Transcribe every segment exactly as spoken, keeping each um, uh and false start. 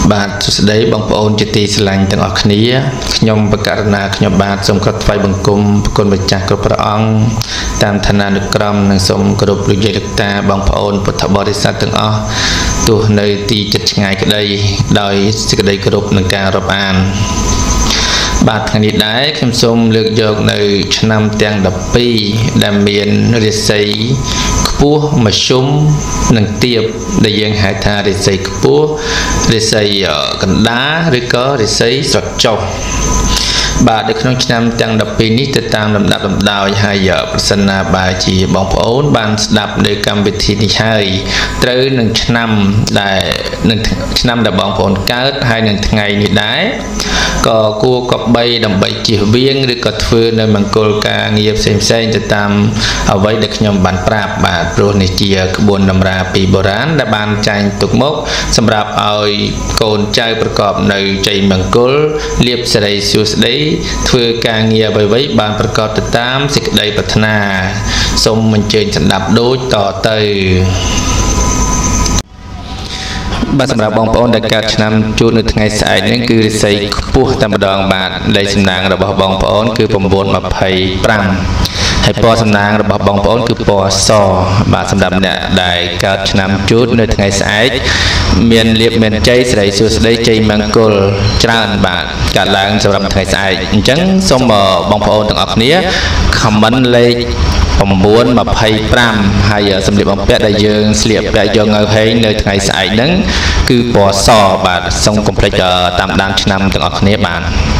បាទសួស្តីបងប្អូនជាទីស្រឡាញ់ទាំងអស់គ្នាខ្ញុំបកករណាខ្ញុំបាទសូមគោរពថ្វាយបង្គំប្រគុណម្ចាស់គ្រប់ព្រះអង្គតាមឋានានុក្រមនិងសូមគោរពលោកយាយលោកតាបងប្អូនពុទ្ធបរិស័ទទាំងអស់ទោះនៅទីជិតឆ្ងាយក្តីដោយសេចក្តីគោរពនិងការរាប់អានបាទថ្ងៃនេះដែរខ្ញុំសូមលើកយកនៅឆ្នាំទាំងដប់ពីរដែលមានរាសីខ្ពស់មធ្យមនិងទាបដែលយើងហៅថារាសីខ្ពស់រាសីកណ្ដាលឬក៏រាសីស្រកចុះបាទនៅក្នុងឆ្នាំទាំងដប់ពីរនេះទៅតាមលំដាប់លំដោយហើយប្រសិនណាបើជាបងប្អូនបានស្ដាប់នៅកម្មវិធីនេះហើយត្រូវនឹងឆ្នាំដែលនឹងឆ្នាំដែលបងប្អូនកើតហើយនឹងថ្ងៃនេះដែរក៏គួរក៏បីដើម្បីជៀសវាងឬក៏ធ្វើនៅមង្គលការងារផ្សេងផ្សេងទៅតាមអ្វីដែលខ្ញុំបានប្រាប់បាទព្រោះនេះជាក្បួនតម្រាពីបុរាណដែលបានចែងទុកមកសម្រាប់ឲ្យកូនចៅប្រកបនៅជ័យមង្គលលៀបសិរីសួស្តីធ្វើការងារអ្វីៗបានប្រកបទៅតាមសេចក្តីប្រាថ្នាសូមអញ្ជើញស្ដាប់ដូចតទៅបាទសម្រាប់បងប្អូនដែលកើតឆ្នាំជួននៅថ្ងៃស្អែកនេះគឺរាសីខ្ពស់តែម្ដងបាទលេខសំណាងរបស់បងប្អូនគឺ៩២៥ហើយពណ៌សំណាងរបស់បងប្អូនគឺពណ៌សបាទសម្រាប់អ្នកដែលកើតឆ្នាំជួននៅថ្ងៃស្អែកមានលៀបមានជ័យសិរីសួស្តីជ័យមង្គលច្រើនបាទកើតឡើងសម្រាប់ថ្ងៃស្អែកអញ្ចឹងសូមបងប្អូនទាំងអស់គ្នា comment លេខ៩២៥ហើយសម្លៀកបំពាក់ដែលយើងស្លៀកពាក់យកនៅហេងនៅថ្ងៃស្អែកហ្នឹងគឺពណ៌សបាទសូមកុំភ្លេចតាមដានឆ្នាំទាំងអស់គ្នាបាទ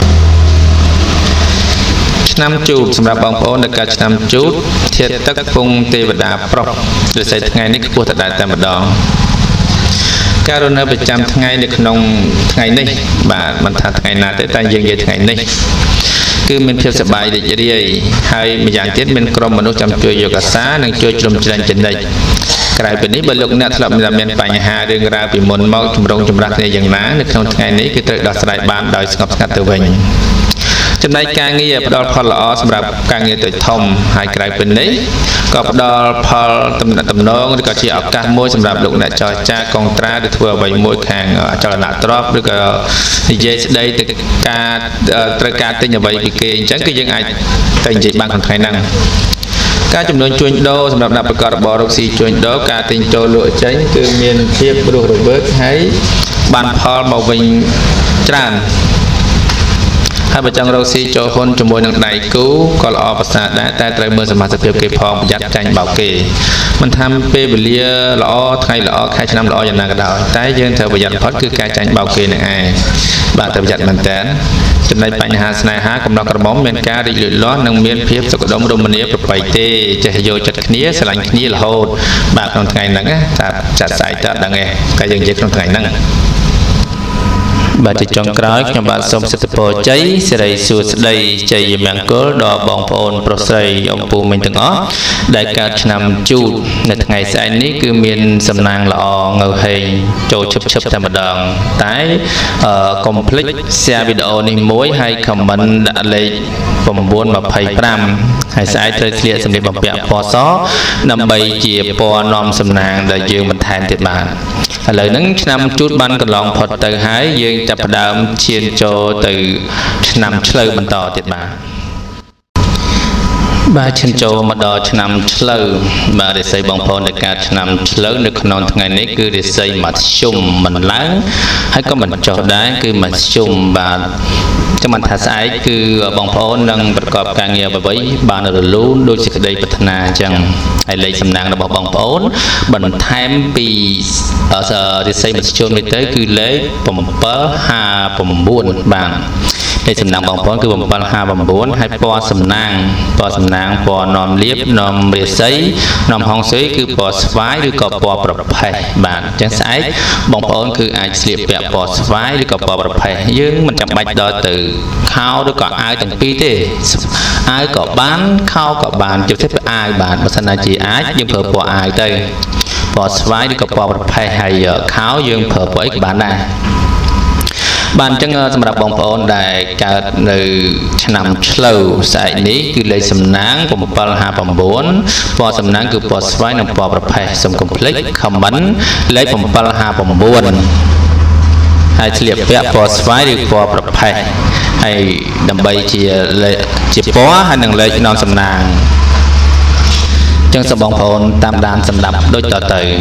ឆ្នាំជូតសម្រាប់បងប្អូនដែលកើតឆ្នាំជូតធាតុទឹកពងទេវតាប្រុសរាសីថ្ងៃនេះខ្ពស់តែតែម្ដងការរស់នៅប្រចាំថ្ងៃនៅក្នុងថ្ងៃនេះបាទមិនថាថ្ងៃណាទេតែយើងនិយាយថ្ងៃនេះគឺមានភាពសប្បាយរីករាយហើយម្យ៉ាងទៀតមានក្រុមមនុស្សចាំជួយយកអាសានិងជួយជ្រោមជ្រែងចំណិចក្រៅពីនេះបើលោកអ្នកធ្លាប់មានបញ្ហារឿងរ៉ាវពីមុនមកជំរងចម្រាស់គ្នាយ៉ាងណានៅក្នុងថ្ងៃនេះគឺត្រូវដោះស្រាយបានដោយស្ងប់ស្ងាត់ទៅវិញចំណែកការងារផ្ដល់ផលល្អសម្រាប់ការងារតូចធំហើយក្រៅពីនេះក៏ផ្ដល់ផលទំនាក់ទំនងឬក៏ជាឱកាសមួយសម្រាប់លោកអ្នកចរចាកងត្រាឬធ្វើអ្វីមួយខាងអចលនទ្រព្យឬក៏និយាយស្ដីទៅការត្រូវការទិញអ្វីពីគេអញ្ចឹងគឺយើងអាចទៅនិយាយបានក្នុងថ្ងៃហ្នឹងការចំនួនជួញដូរសម្រាប់អ្នកប្រកបរបររកស៊ីជួញដូរការទិញចូលលក់ចេញគឺមានភាពរស់រវើកហើយបានផលមកវិញច្រើនហើយបើចង់រកស៊ីចូលហ៊ុនជាមួយនឹងដៃគូក៏ល្អប្រសើរដែរតែត្រូវមើលសមាជិកភាពគេផងប្រយ័ត្នចាញ់បោកគេមិនថាពេលវេលាល្អថ្ងៃល្អខែឆ្នាំល្អយ៉ាងណាក៏ដោយតែយើងត្រូវប្រយ័ត្នបំផុតគឺការចាញ់បោកគេនឹងឯងបាទត្រូវប្រយ័ត្នមែនតើចំណែកបញ្ហាស្នេហាកំណត់ក្រមុំមានការរីកលូតលាស់និងមានភាពសុខដុមរមនាប្រពៃទេចេះយកចិត្តគ្នាស្រឡាញ់គ្នារហូតបាទក្នុងថ្ងៃហ្នឹងតែចាត់ស្អែកតើដឹងឯងតែយើងនិយាយក្នុងថ្ងៃហ្នឹងបាទជាចុងក្រោយខ្ញុំបាទសូមសិទ្ធិពរជ័យសិរីសួស្តីជ័យមង្គលដល់បងប្អូនប្រុសស្រីអំពូមិញទាំងអស់ដែលកើតឆ្នាំជូតនៅថ្ងៃស្អែកនេះគឺមានសំណាងល្អងើហេងចូលឈឹបឈឹបតែម្ដងតែកុំភ្លេច share វីដេអូនេះមួយហើយ comment ដាក់លេខ៩២៥ហើយស្អែកត្រូវស្លៀកសម្លៀកបំពាក់ពណ៌សដើម្បីជាពណ៌នាំសំណាងដែលយើងបន្ថែមទៀតបាទឥឡូវហ្នឹងឆ្នាំជូតបានកន្លងផុតទៅហើយយើងចាប់ផ្ដើមឈានចូលទៅឆ្នាំឆ្លូវបន្តទៀតបាទបាទឈានចូលមកដល់ឆ្នាំឆ្លូវបាទរាសីបងប្អូនដែលកើតឆ្នាំឆ្លូវនៅក្នុងថ្ងៃនេះគឺរាសីមធ្យមមិនឡើងហើយក៏មិនចុះដែរគឺមធ្យមបាទចាំមិនថាស្អែកគឺបងប្អូននឹងប្រកបការងារអ្វីបានរលូនដោយសេចក្តីប្រាថ្នាអញ្ចឹងហើយលេខសំណាងរបស់បងប្អូនបន្ថែមពីរាសីមធ្យមនេះទៅគឺលេខbảyห้า៩បាទលេខសំណាងបងប្អូនគឺbảyห้า៩ហើយពណ៌សំណាងពណ៌សំណាងពណ៌នាំលៀបនាំរាសីនាំហង្សីគឺពណ៌ស្វាយឬក៏ពណ៌ប្រផេះបាទអញ្ចឹងស្អែកបងប្អូនគឺអាចស្លៀកពាក់ពណ៌ស្វាយឬក៏ពណ៌ប្រផេះយើងមិនចាំបាច់ដល់ទៅខោឬក៏អាវទាំងពីរទេអាវក៏បានខោក៏បានជិះទៅអាវបានបើសិនណាជាអាចយើងប្រើពណ៌អាវទៅពណ៌ស្វាយឬក៏ពណ៌ប្រផេះហើយខោយើងប្រើពណ៌អីក៏បានដែរបានអញ្ចឹងសម្រាប់បងប្អូនដែលកើតនៅឆ្នាំឆ្លូវស្អែកនេះគឺលេខសំណាងbảyห้า៩ពណ៌សំណាងគឺពណ៌ស្វាយនិងពណ៌ប្រផេះសូមកុំភ្លេច comment លេខbảyห้า៩ hai liệp vẽ bò xoáy được bò bập phai hay đầm bay chỉ lệ chỉ bó hay năng lệ non sầm nàng chân sầm bong phồn tam đàn sầm đập đôi tờ tử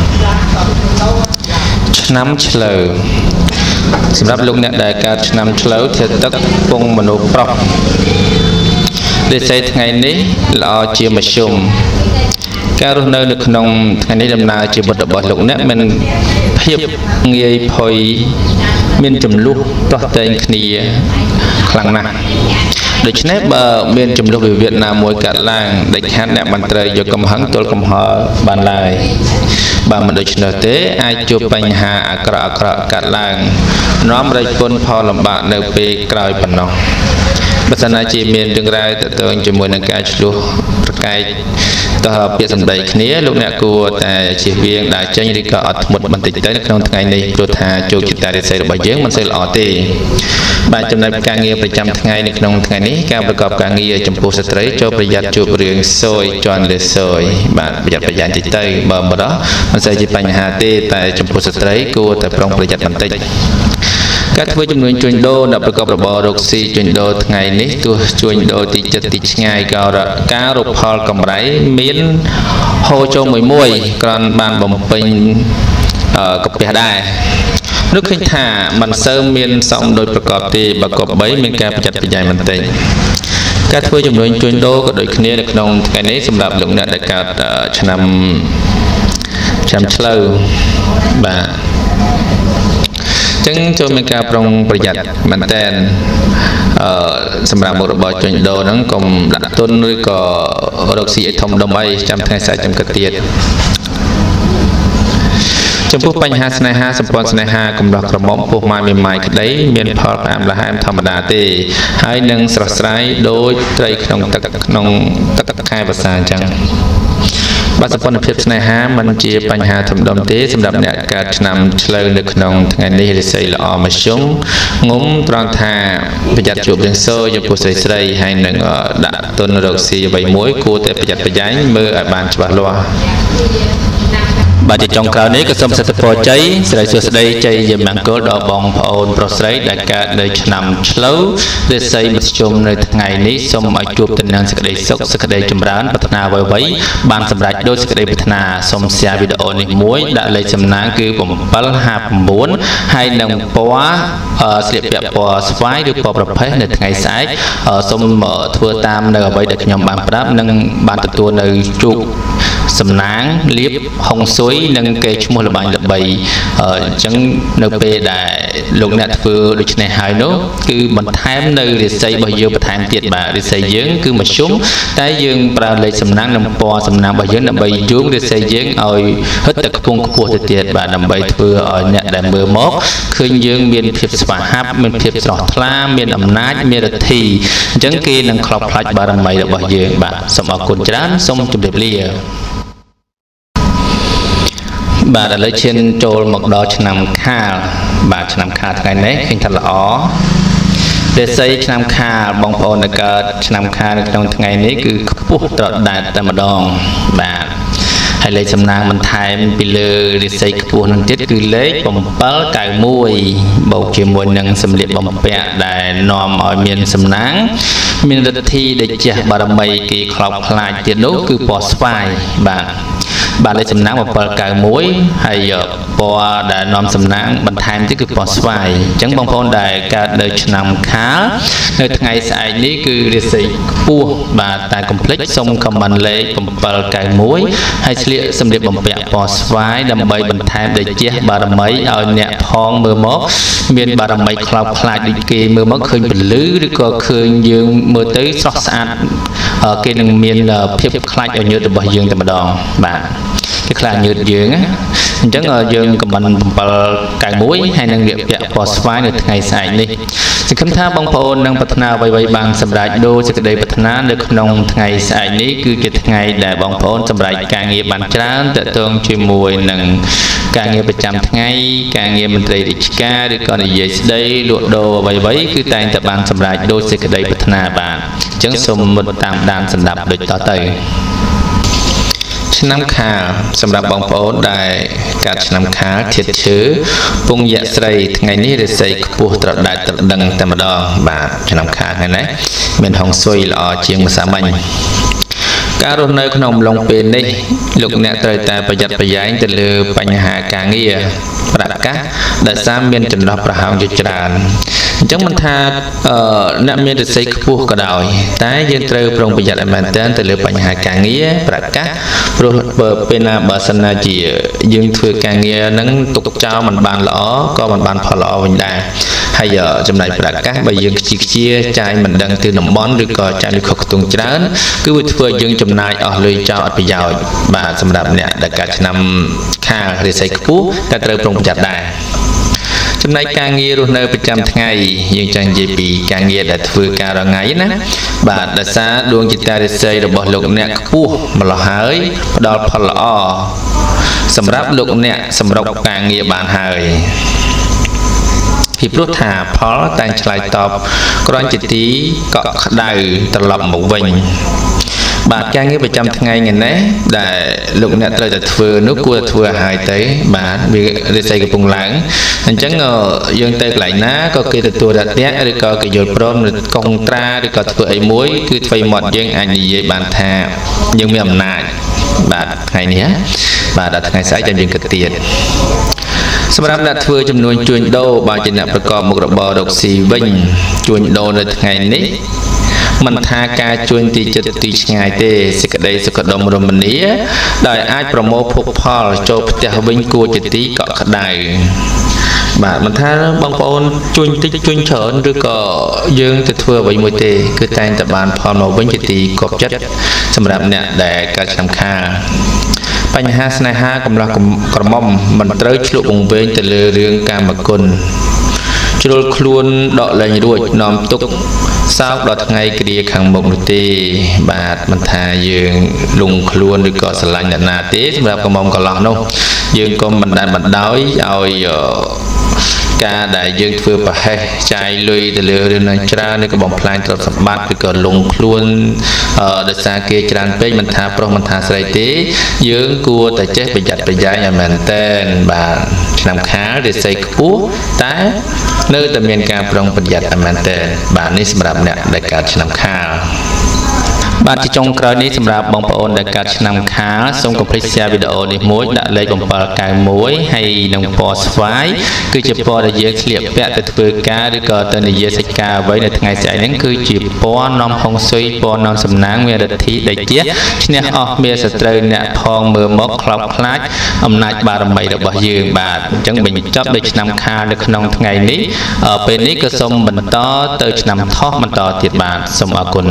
nắm chờสำหรับลูกเนี่ยได้การนำเฉลยเทตักปงมนุษย์ปรอกได้ใช้ไงนี้เราเชื่อมาชมการรุ่นเนินขนมไงนี้ดำนาจีบดบอลลูกเนี่ยมันเพียบเงยพอยมีนจำลูกตัวเต็งขณีครั้งนั้นโดยเฉพาะบะมีนจำลูกเวียดนามมวยกัดล่างได้แค่เนี่ยมันเตยอยู่กำหังตัวกำหอบานลายบางมันโดยเฉพาะเตะไอจูปัญหาอักระอักระกัดล่างน้อมไรปนพอลำบากในปีกลายปนนองภาษาจีเมียนจึงไรแต่ตัวจมูกในการชุบประกายต่อเปลี่ยนสันใดขณีลูกเนี่ยกลัวแต่ชีวิตได้เจริญก็อัดหมดมันติดใจในขนมไงในโปรธาจูจิตตาได้ใส่ใบเยอะมันใส่หล่อตีบางจำนวนการเงียบประจำไงในขนมไงนี้การประกอบการเงียบจำพูสตรีโจประหยัดจูเรียงโซยจอนเลโซยบางประหยัดประหยัดจิตใจบางบ่อมันใส่จิตปัญหาตีแต่จำพูสตรีกลัวแต่ปรองประหยัดมันติดการทำจำนวนจุนโดนับประกอบระบบรกซีจุนโดไงนี้ตัวจุนโดติดติดไงก็ระการรบพอลกำไรมีนโฮโจมวยมวยกรอนบานบ่มเป็นกับเปียได้นึกขึ้นท่ามันเสริมมีนสองโดยประกอบที่ประกอบใบมีการประจัดประยายมันเต็งการทำจำนวนจุนโดก็โดยคณีในขนมไงนี้สำหรับลุงเนี่ยได้การชนำชำเชลบ่าจึงโจมีการปรองประหยัดมันแทนสำหรับบริบทจุนโดนั้นกลมหลักต้นหรือก็รกสีทอมดมไอจำแทงสายจำกระเตียดจำพวกปัญหาสนายหาสปอนสนายหากำลังกระหม่อมพวกมาใหม่ๆได้เมียนพอตามละหามธรรมดาเตให้หนึ่งสระสายโดยใจขนมตะขนมตะตะคายภาษาจังบาสปอนเพียบสนายหามันจีปัญหาทำดมเตสำหรับเนี่ยการนำเฉลยในขนมไงนี้ใส่ละอมาชงงุ้มตรองทาประหยัดจูบเลี้ยงโซ่ยผู้ใส่ใส่ให้หนึ่งดักต้นรกสีใบมวยกูแต่ประหยัดประหยัดมืออาบานฉบับลัวบาดจงคราวนี้ก็สมสัตย์พอใจใส่สุดใดใจยังมังกรดอกบองพออนโปรใส่ได้การได้นำเฉลยได้ใส่มาชมในไงนี้สมอาจูบตันนันสกัดสกสกัดจำร้านพัฒนาไว้ไว้บางสำหรับโดยสกัดพัฒนาสมเสียวิดีโอในมวยได้เลยจำนานคือผมปัลหาผมบุญให้นำปัวเสียบแบบปัวสไฟหรือปัวประเภทในไงสายสมทั่วตามในไว้ได้ขยมบางปรับนั่งบางตัวในจูบสำนักเลียบหงสวยนั่งเกจมัวละบายละใบจังในเปได้ลงเนี่ยคือโดยในหายโน้คือมันแทมในเรื่องใส่ใบเยอะประทานเตียดบ่าเรื่องใส่เยอะคือมาชุ่มแต่ยังปลาเลยสำนักนำปอสำนักใบเยอะนำใบยุ่งเรื่องใส่เยอะเอาฮึดตะกพงขวดเตียดบ่านำใบเพื่อเอาเนี่ยได้เมื่อมอกคือยังมีเพียบสวาฮับมีเพียบสลอดคลามีอำนาจมีรทีจังกีนังครอบพลัดบารมีใบเยอะบ่าสมอกุญจานสมจุดเดลียบาดเลยเช่นโจลหมกดอชนำข้าบาดชนำข้าไงเนี้ยขึ้นทะเลอ๋อเดซย์ชนำข้าบองพอในการชนำข้าในตรงไงนี้คือปุ๊บตรอดได้แต่มาดองบาดให้เลยสำนักมันไทยมันไปเลยเดซย์ปุ๊บนั่นเจ็ดคือเล็กบ่มเปิ้ลไก่มวยบอกเกี่ยวมวยหนึ่งสำเร็จบ่มเปะได้นอมอ่อยเมียนสำนักมีนาทีได้เจ้าบารมีกีครอบคลายเตียนนู้คือปอสไฟบาดบาเลยสำนักมาเปิดการมวยให้ปอได้นอมสำนักบรรทายที่คือปอสไฟจังบางคนได้การเดินนำขาในไงสายนี้คือเรื่องสิปูบาตายคอมเพล็กซ์ทรงคำบรรเลงเปิดการมวยให้เฉลี่ยสำเร็จบำเพ็ญปอสไฟดำใบบรรทายได้เจ้าบารมีเอาเนี่ยพองมือมกเมียนบารมีครอบคลายดีเกมือมกเคยเป็นลื้อหรือก็เคยยืมมือตื้อสอดสะอาดเกณฑ์เมียนเพียบคลายเอาเยอะแต่บ่ยืมแต่มาดองบาcái là nhựa dưỡng á chẳng ở dương của mình cài muối hay năng lượng dạ phosphate được ngày xài đi thì khám thá bông phô năng bật na vay vay bằng sầm đại đô sẽ đây bật na được nông ngày xài ní cứ cái ngày để bông phô sầm đại càng nghiệp bản trán tự tương chuyên mùi năng càng nghiệpประจำngày càng nghiệp mình đây đi ca được còn gì đây lụa đồ vay vay cứ tay tập bằng sầm đại đô sẽ đây bật na bạn chẳng xôm một tạm đàn sầm đạp đượcต่อเตยឆ្នាំខាលសម្រាប់បងប្អូនដែលកាត់ឆ្នាំខាលធាតុឈើពងយៈស្រីថ្ងៃនេះរិស័យខ្ពស់ត្រដែតត្រដឹងតែម្ដងបាទឆ្នាំខាលថ្ងៃនេះមានហុងស៊ុយល្អជាងសាមញ្ញការរស់នៅក្នុងអំឡុងពេលនេះលោកអ្នកត្រូវតែប្រយ័ត្នប្រយែងទៅលើបញ្ហាការងារប្រកាសដែលសារមានចន្លោះប្រហោងជាច្រើនអញ្ចឹងមិនថាអ្នកមានរិស័យខ្ពស់ក៏ដោយតែយើងត្រូវប្រុងប្រយ័ត្នឲ្យមែនទែនទៅលើបញ្ហាការងារប្រកាសព្រោះពេលណាបើសិនណាជាយើងធ្វើការងារហ្នឹងទុកចោលមិនបានល្អក៏មិនបានផលល្អវិញដែរហើយចំណែកប្រកាសបើយើងខ្ជិះខ្ជាចាយមិនដឹងទៅតំបន់ឬក៏ចាយលុយខុសខ្ទង់ច្រើនគឺវាធ្វើឲ្យយើងចំណាយអស់លុយចោលអត់ប្រយោជន៍បាទសម្រាប់អ្នកដែលកាត់ឆ្នាំខាលរិស័យខ្ពស់ក៏ត្រូវប្រុងប្រយ័ត្នដែរចំណែកការងាររស់នៅប្រចាំថ្ងៃយើងចង់និយាយពីការងារដែលធ្វើការរថ្ងៃណាបាទដោយសារដួងចិត្តរិស័យរបស់លោកអ្នកខ្ពស់ម្ល៉េះហើយផ្ដល់ផលល្អសម្រាប់លោកអ្នកសម្រុកការងារបានហើយពីព្រោះថាផលតែងឆ្លើយតបគ្រាន់ជាទីកក់ក្ដៅត្រឡប់មកវិញបាទការងារប្រចាំថ្ងៃថ្ងៃនេះដែលលោកអ្នកត្រូវតែធ្វើនោះគួរធ្វើឲ្យទៅបាទវារិស័យកំពុងឡើងអញ្ចឹងយើងទៅកន្លែងណាក៏គេទទួលរយៈឬក៏គេយល់ព្រមឬកុងត្រាឬក៏ធ្វើអីមួយគឺធ្វើមាត់យើងអាចនិយាយបានថាយើងមានអំណាចបាទថ្ងៃនេះបាទដល់ថ្ងៃស្អែកចាំយើងគិតទៀតសម្រាប់អ្នកធ្វើចំនួនជួញដូរបើជាអ្នកប្រកបមុខរបររកស៊ីវិញជួញដូរនៅថ្ងៃនេះមិនថាការជួញទីចិត្តទីឆ្ងាយទេសេចក្តីសុខដុមរមនាដោយអាចប្រមូលភោគផលចូលផ្ទះវិញគួរជាទីកក់ក្ដៅបាទមិនថាបងប្អូនជួញតិចជួញច្រើនឬក៏យើងទៅធ្វើអ្វីមួយទេគឺតែងតែបានផលមកវិញជាទីគប់ចិត្តសម្រាប់អ្នកដែលកាត់ឆ្នាំខាលបញ្ហាស្នេហាកំឡោះក្រមុំមិនត្រូវឆ្លុះវង្វេងទៅលើរឿងកាមគុណជ្រុលខ្លួនដកលែងរួចនាំទុកសោកដល់ថ្ងៃគ្រាខាងមុខនោះទេបាទមិនថាយើងលងខ្លួនឬក៏ស្រឡាញ់អ្នកណាទេសម្រាប់កំមុំកន្លោះនោះយើងកុំបណ្ដាលបណ្ដោយឲ្យការដែលយើងធ្វើប្រហែសចាយលុយទៅលើរឿងនឹងច្រើនឬក៏បំផ្លាញទ្រព្យសម្បត្តិឬក៏លងខ្លួនដោយសារគេច្រើនពេកមិនថាប្រុសមិនថាស្រីទេយើងគួរតែចេះប្រយ័ត្នប្រយែងឲ្យមែនតែនបាទឆ្នាំខាលរិស័យខ្ពស់តែនៅតែមានការប្រុងប្រយ័ត្នឲ្យមែនតែនបាទនេះសម្រាប់អ្នកដែលកើតឆ្នាំខាលបាទជាចុងក្រោយនេះសម្រាប់បងប្អូនដែលកាត់ឆ្នាំខាលសូមកុំភ្លេច share វីដេអូនេះមួយដាក់លេខbảy九mộtហើយនឹងពណ៌ស្វាយគឺជាពណ៌ដែលយើងស្លៀកពាក់ទៅធ្វើការឬក៏ទៅនិយាយសេចក្ដីអ្វីនៅថ្ងៃស្អែកហ្នឹងគឺជាពណ៌នាំហុងស៊ុយពណ៌នាំសំណាងមានឫទ្ធិដេកជាឈ្នះអស់មានសត្រូវអ្នកផងមើលមកខ្លោបខ្លាចអំណាចបារមីរបស់យើងបាទអញ្ចឹងបញ្ចប់ដោយឆ្នាំខាលនៅក្នុងថ្ងៃនេះពេលនេះក៏សូមបន្តទៅឆ្នាំថោះបន្តទៀតបាទសូមអរគុណ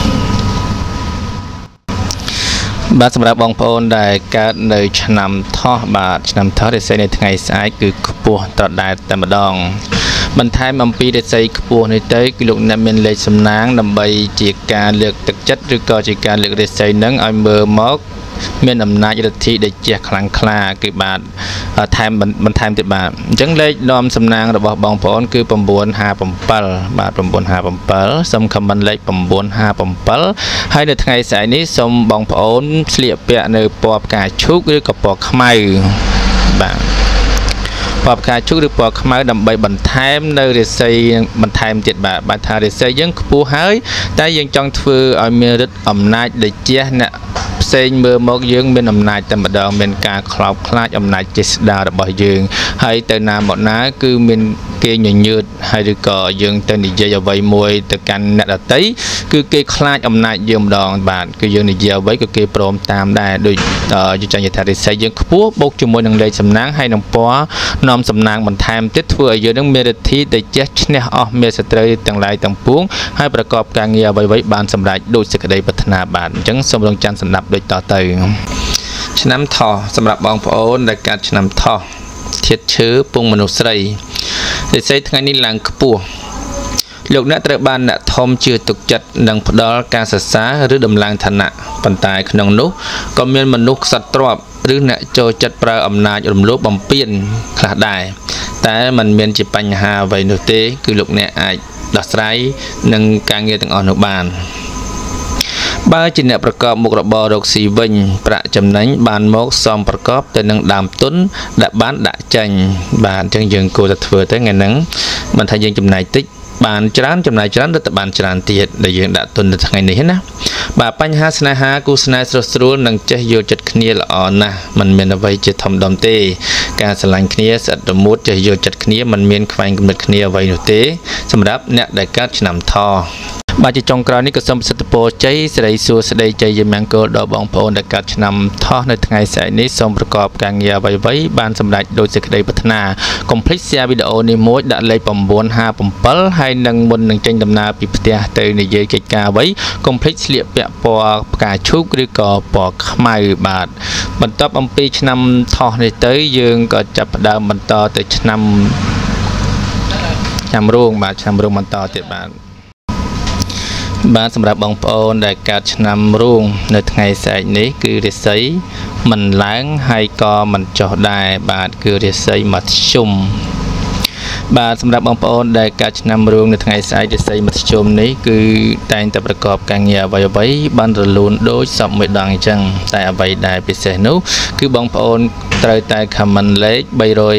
បាទសម្រាប់បងប្អូនដែលកើតនៅឆ្នាំថោះបាទឆ្នាំថោះរិស័យនៅថ្ងៃស្អែកគឺខ្ពស់ត្រដែតតែម្ដងបន្ថែមអំពីរិស័យខ្ពស់នេះទៅគឺលោកអ្នកមានលេខសំណាងដើម្បីជាការលើកទឹកចិត្តឬក៏ជាការលើករិស័យនឹងឲ្យមើលមកមានអំណាចឫទ្ធិដែលជះខ្លាំងក្លាគឺបាទថែមបន្ថែមទៀតបាទអញ្ចឹងលេខនាំសំណាងរបស់បងប្អូនគឺchínห้าเจ็ดបាទchínห้าเจ็ดសូមខមមិនលេខchínห้าเจ็ดហើយនៅថ្ងៃស្អែកនេះសូមបងប្អូនស្លៀកពាក់នៅពណ៌ផ្កាឈូកឬក៏ពណ៌ខ្មៅបាទពណ៌ផ្កាឈូកឬពណ៌ខ្មៅដើម្បីបន្ថែមនៅរិស័យបន្ថែមទៀតបាទបាទថារិស័យយើងខ្ពស់ហើយតែយើងចង់ធ្វើឲ្យមានឫទ្ធិអំណាចដែលជះអ្នកផ្សេងមើលមកយើងមានអំណាចតែម្ដងមានការខ្លោបខ្លាចអំណាចចេស្តារបស់យើងហើយទៅណាមកណាគឺមានគេញញើតហើយឬក៏យើងទៅនិយាយអ្វីមួយទៅកាន់អ្នកដទៃគឺគេខ្លាចអំណាចយើងម្ដងបាទគឺយើងនិយាយអ្វីក៏គេព្រមតាមដែរដូចយុចញ្ញថារិស័យយើងខ្ពស់បូកជាមួយនឹងលេខសំណាងហើយនឹងពណ៌នាំសំណាងបន្ថែមទៀតធ្វើឲ្យយើងនឹងមានឫទ្ធិដែលជះឈ្នះអស់មេសត្រូវទាំងឡាយទាំងពួងហើយប្រកបការងារអ្វីៗបានសម្រេចដូចសេចក្តីប្រាថ្នាបាទអញ្ចឹងសូមរងចាំស្ដាប់ដូចតទៅឆ្នាំថោះសម្រាប់បងប្អូនដែលកាត់ឆ្នាំថោះធាតុឈើពងមនុស្សស្រីរិស័យថ្ងៃនេះឡើងខ្ពស់លោកអ្នកត្រូវបានអ្នកធំជឿទុកចិត្តនិងផ្ដល់ការសរសើរឬដំឡើងឋានៈប៉ុន្តែក្នុងនោះក៏មានមនុស្សខ្សត់ទ្រព្យឬអ្នកចូលចិត្តប្រើអំណាចរំលោភបំពានខ្លះដែរតែมันមានជាបញ្ហាអ្វីនោះទេគឺលោកអ្នកអាចដោះស្រាយនឹងការងារទាំងអស់នោះបានបើជាអ្នកប្រកបមុខរបររកស៊ីវិញប្រាក់ចំណេញបានមកសមប្រកបទៅនឹងដើមទុនដែលបានដាក់ចេញបាទអញ្ចឹងយើងគួរតែធ្វើទៅថ្ងៃហ្នឹងមិនថាយើងចំណាយតិចបានច្រើនចំណាយច្រើនទៅបានច្រើនទៀតដែលយើងដាក់ទុននៅថ្ងៃនេះណាបាទបញ្ហាស្នេហាគូស្នេហ៍ស្រស់ស្រួលនិងចេះយល់ចិត្តគ្នាល្អណាស់มันមានអ្វីជាធំដុំទេការស្រឡាញ់គ្នាស្អិតរមួតចេះយល់ចិត្តគ្នាมันមានខ្វែងគំនិតគ្នាអ្វីនោះទេសម្រាប់អ្នកដែលកើតឆ្នាំថោបាទជាចុងក្រោយនេះក៏សូមប្រសិទ្ធពរជ័យសិរីសួស្តីជ័យមង្គលដល់បងប្អូនដែលកើតឆ្នាំថោះនៅថ្ងៃស្អែកនេះសូមប្រកបការងារអ្វីៗបានសម្រេចដោយសេចក្តីប្រាថ្នាកុំភ្លេច share វីដេអូនេះមួយដាក់លេខnine five sevenហើយនឹងមុននឹងចេញដំណើរពីផ្ទះទៅនិយាយកិច្ចការអ្វីកុំភ្លេចស្លៀកពាក់ពណ៌ផ្កាឈូកឬក៏ពណ៌ខ្មៅបាទបន្ទាប់អំពីឆ្នាំថោះនេះទៅយើងក៏ចាប់ផ្ដើមបន្តទៅឆ្នាំឆ្នាំរោងបាទឆ្នាំរោងបន្តទៀតបាទបាទសម្រាប់បងប្អូនដែលកើតឆ្នាំរោងនៅថ្ងៃស្អែកនេះគឺរាសីមិនឡើងហើយក៏មិនចុះដែរបាទគឺរាសីមធ្យមបាទសម្រាប់បងប្អូនដែលកើតឆ្នាំរោងនៅថ្ងៃស្អែករាសីមធ្យមនេះគឺតែងតែប្រកបការងារអ្វីអ្វីបានរលូនដូចសពមួយដងអញ្ចឹងតែអ្វីដែលពិសេសនោះគឺបងប្អូនត្រូវតែ comment លេខ374អឺseven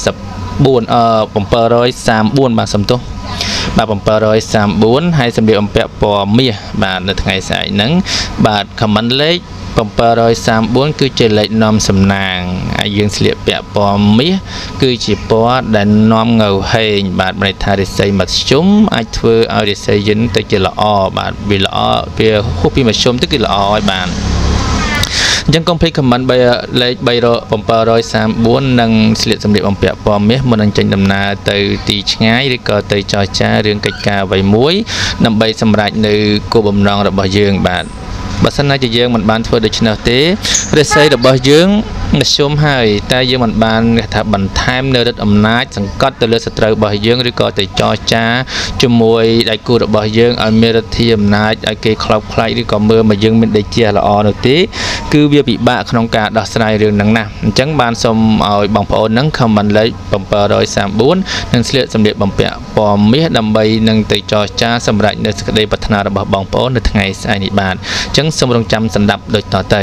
thirty-fourបាទសំទោសបាទseven thirty-fourហើយសម្លៀកបំពាក់ពណ៌មាសបាទនៅថ្ងៃស្អែកហ្នឹងបាទ comment លេខseven thirty-fourគឺជាលេខនាំសំណាងហើយយើងស្លៀកពាក់ពណ៌មាសគឺជាពណ៌ដែលនាំងើហេងបាទមានន័យថារាសីមធ្យមអាចធ្វើឲ្យរាសីយើងទៅជាល្អបាទវាល្អវាហួសពីមធ្យមទៅគឺល្អហើយបាទអញ្ចឹងកុំភ្លេច comment លេខseven thirty-fourនិងស្លៀកសម្លៀកបំពាក់ពណ៌មាសមុននឹងចេញដំណើរទៅទីឆ្ងាយឬក៏ទៅចរចារឿងកិច្ចការអ្វីមួយដើម្បីសម្រេចនៅគោលបំណងរបស់យើងបាទបើសិនណាជាយើងមិនបានធ្វើដូច្នោះទេរាសីរបស់យើងមធ្យមហើយតែយើងមិនបានថាបន្ថែមនៅរិទ្ធអំណាចសង្កត់ទៅលើសត្រូវរបស់យើងឬក៏ទៅចរចាជាមួយដៃគូរបស់យើងឲ្យមានឫទ្ធិអំណាចឲ្យគេខ្លោបខ្លាចឬក៏មើលមកយើងមានដេកជាល្អនោះទេគឺវាពិបាកក្នុងការដោះស្រាយរឿងហ្នឹងណាអញ្ចឹងបានសូមឲ្យបងប្អូនហ្នឹង comment លេខseven thirty-fourនិងស្លៀកសម្លៀកបំពាក់ពណ៌មាសដើម្បីនឹងទៅចរចាសម្រាប់នៅសេចក្តីប្រាថ្នារបស់បងប្អូននៅថ្ងៃស្អែកនេះបាទអញ្ចឹងសូមរងចាំស្ដាប់ដូចតទៅ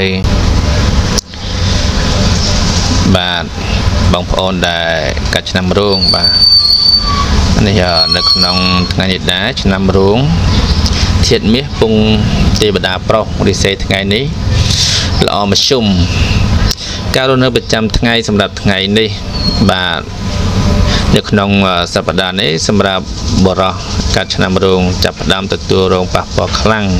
បាទបងប្អូនដែលកាត់ឆ្នាំរោងបាទនេះនៅក្នុងថ្ងៃនេះដែរឆ្នាំរោងធាតុមាសពងទេវតាប្រុសរិស័យថ្ងៃនេះល្អមធ្យមការរស់នៅប្រចាំថ្ងៃសម្រាប់ថ្ងៃនេះបាទនៅក្នុងសប្តាហ៍នេះសម្រាប់បរិសកាត់ឆ្នាំរោងចាប់ផ្ដើមទទួលរងប៉ះពាល់ខ្លាំង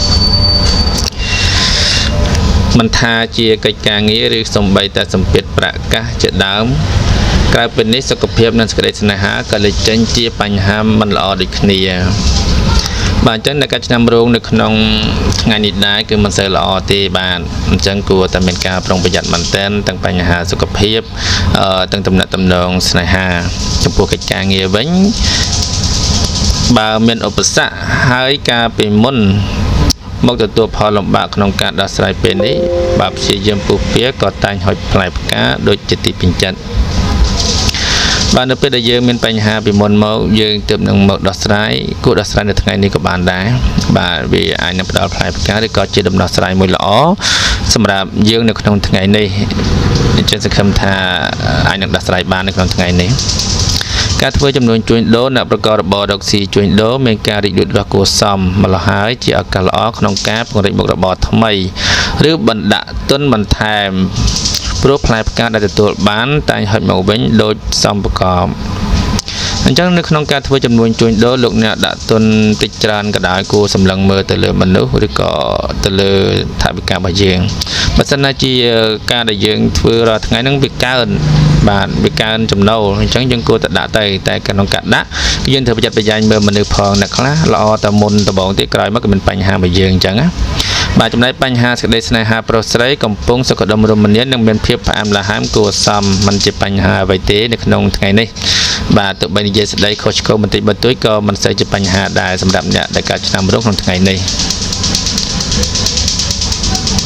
មិនថាជាកិច្ចការងារឬសំបីតែសម្ពាធប្រកាសជាដើមក្រៅពីនេះសុខភាពនិងសេចក្តីស្នេហាក៏លេចចេញជាបញ្ហាមិនល្អដូចគ្នាបាទអញ្ចឹងនៅកាត់ឆ្នាំរោងនៅក្នុងថ្ងៃនេះដែរគឺមិនសូវល្អទេបាទអញ្ចឹងគួរតែមានការប្រុងប្រយ័ត្នមែនទែនទាំងបញ្ហាសុខភាពអឺទាំងទំនាក់ទំនងស្នេហាចំពោះកិច្ចការងារវិញបើមានឧបសគ្គហើយការពីមុនមកទទួលផលលំបាកក្នុងការដោះស្រាយពេលនេះបើព្យាយាមពុះពៀក៏តែងហុចផ្លែផ្កាដូចជាទីពេញចិត្តបាទនៅពេលដែលយើងមានបញ្ហាពីមុនមកយើងទើបនឹងមកដោះស្រាយគួរដោះស្រាយនៅថ្ងៃនេះក៏បានដែរបាទវាអាចនឹងផ្ដល់ផ្លែផ្កាឬក៏ជាដំណោះស្រាយមួយល្អសម្រាប់យើងនៅក្នុងថ្ងៃនេះអញ្ចឹងសង្ឃឹមថាអាចនឹងដោះស្រាយបាននៅក្នុងថ្ងៃនេះការធ្វើចំនួនជួញដូរអ្នកប្រកបរបររកស៊ីជួញដូរមានការរីកលូតលាស់គួរសមម្ល៉េះហើយជាឱកាសល្អក្នុងការពង្រីកមុខរបរថ្មីឬបណ្ដាក់ទុនបន្ថែមព្រោះផ្លែផ្កាដែលទទួលបានតែងហុចមកវិញដូចសំប្រកបអញ្ចឹងនៅក្នុងការធ្វើចំនួនជួញដូរលោកអ្នកដាក់ទុនតិចច្រើនក៏ដោយគួរសម្លឹងមើលទៅលើមនុស្សឬក៏ទៅលើថវិការបស់យើងបើសិនណាជាការដែលយើងធ្វើរាល់ថ្ងៃហ្នឹងវាកើនបាទវាកើនចំណូលអញ្ចឹងយើងគួរតែដាក់ទៅតែក្នុងការដាក់យើងត្រូវប្រយ័ត្នប្រយែងមើលមនុស្សផងអ្នកខ្លះល្អតែមុនដំបូងទៀតក្រោយមកក៏មានបញ្ហារបស់យើងអញ្ចឹងណាបាទចំណែកបញ្ហាសេចក្តីស្នេហាប្រុសស្រីកំពុងសុខដុមរមនានិងមានភាពផ្អែមល្ហែមគួរសមមិនជាបញ្ហាអ្វីទេនៅក្នុងថ្ងៃនេះបាទទោះបីនិយាយស្ដីខុសឆ្គងបន្តិចបន្តួចក៏មិនសូវជាបញ្ហាដែរសម្រាប់អ្នកដែលកើតឆ្នាំរោងក្នុងថ្ងៃនេះ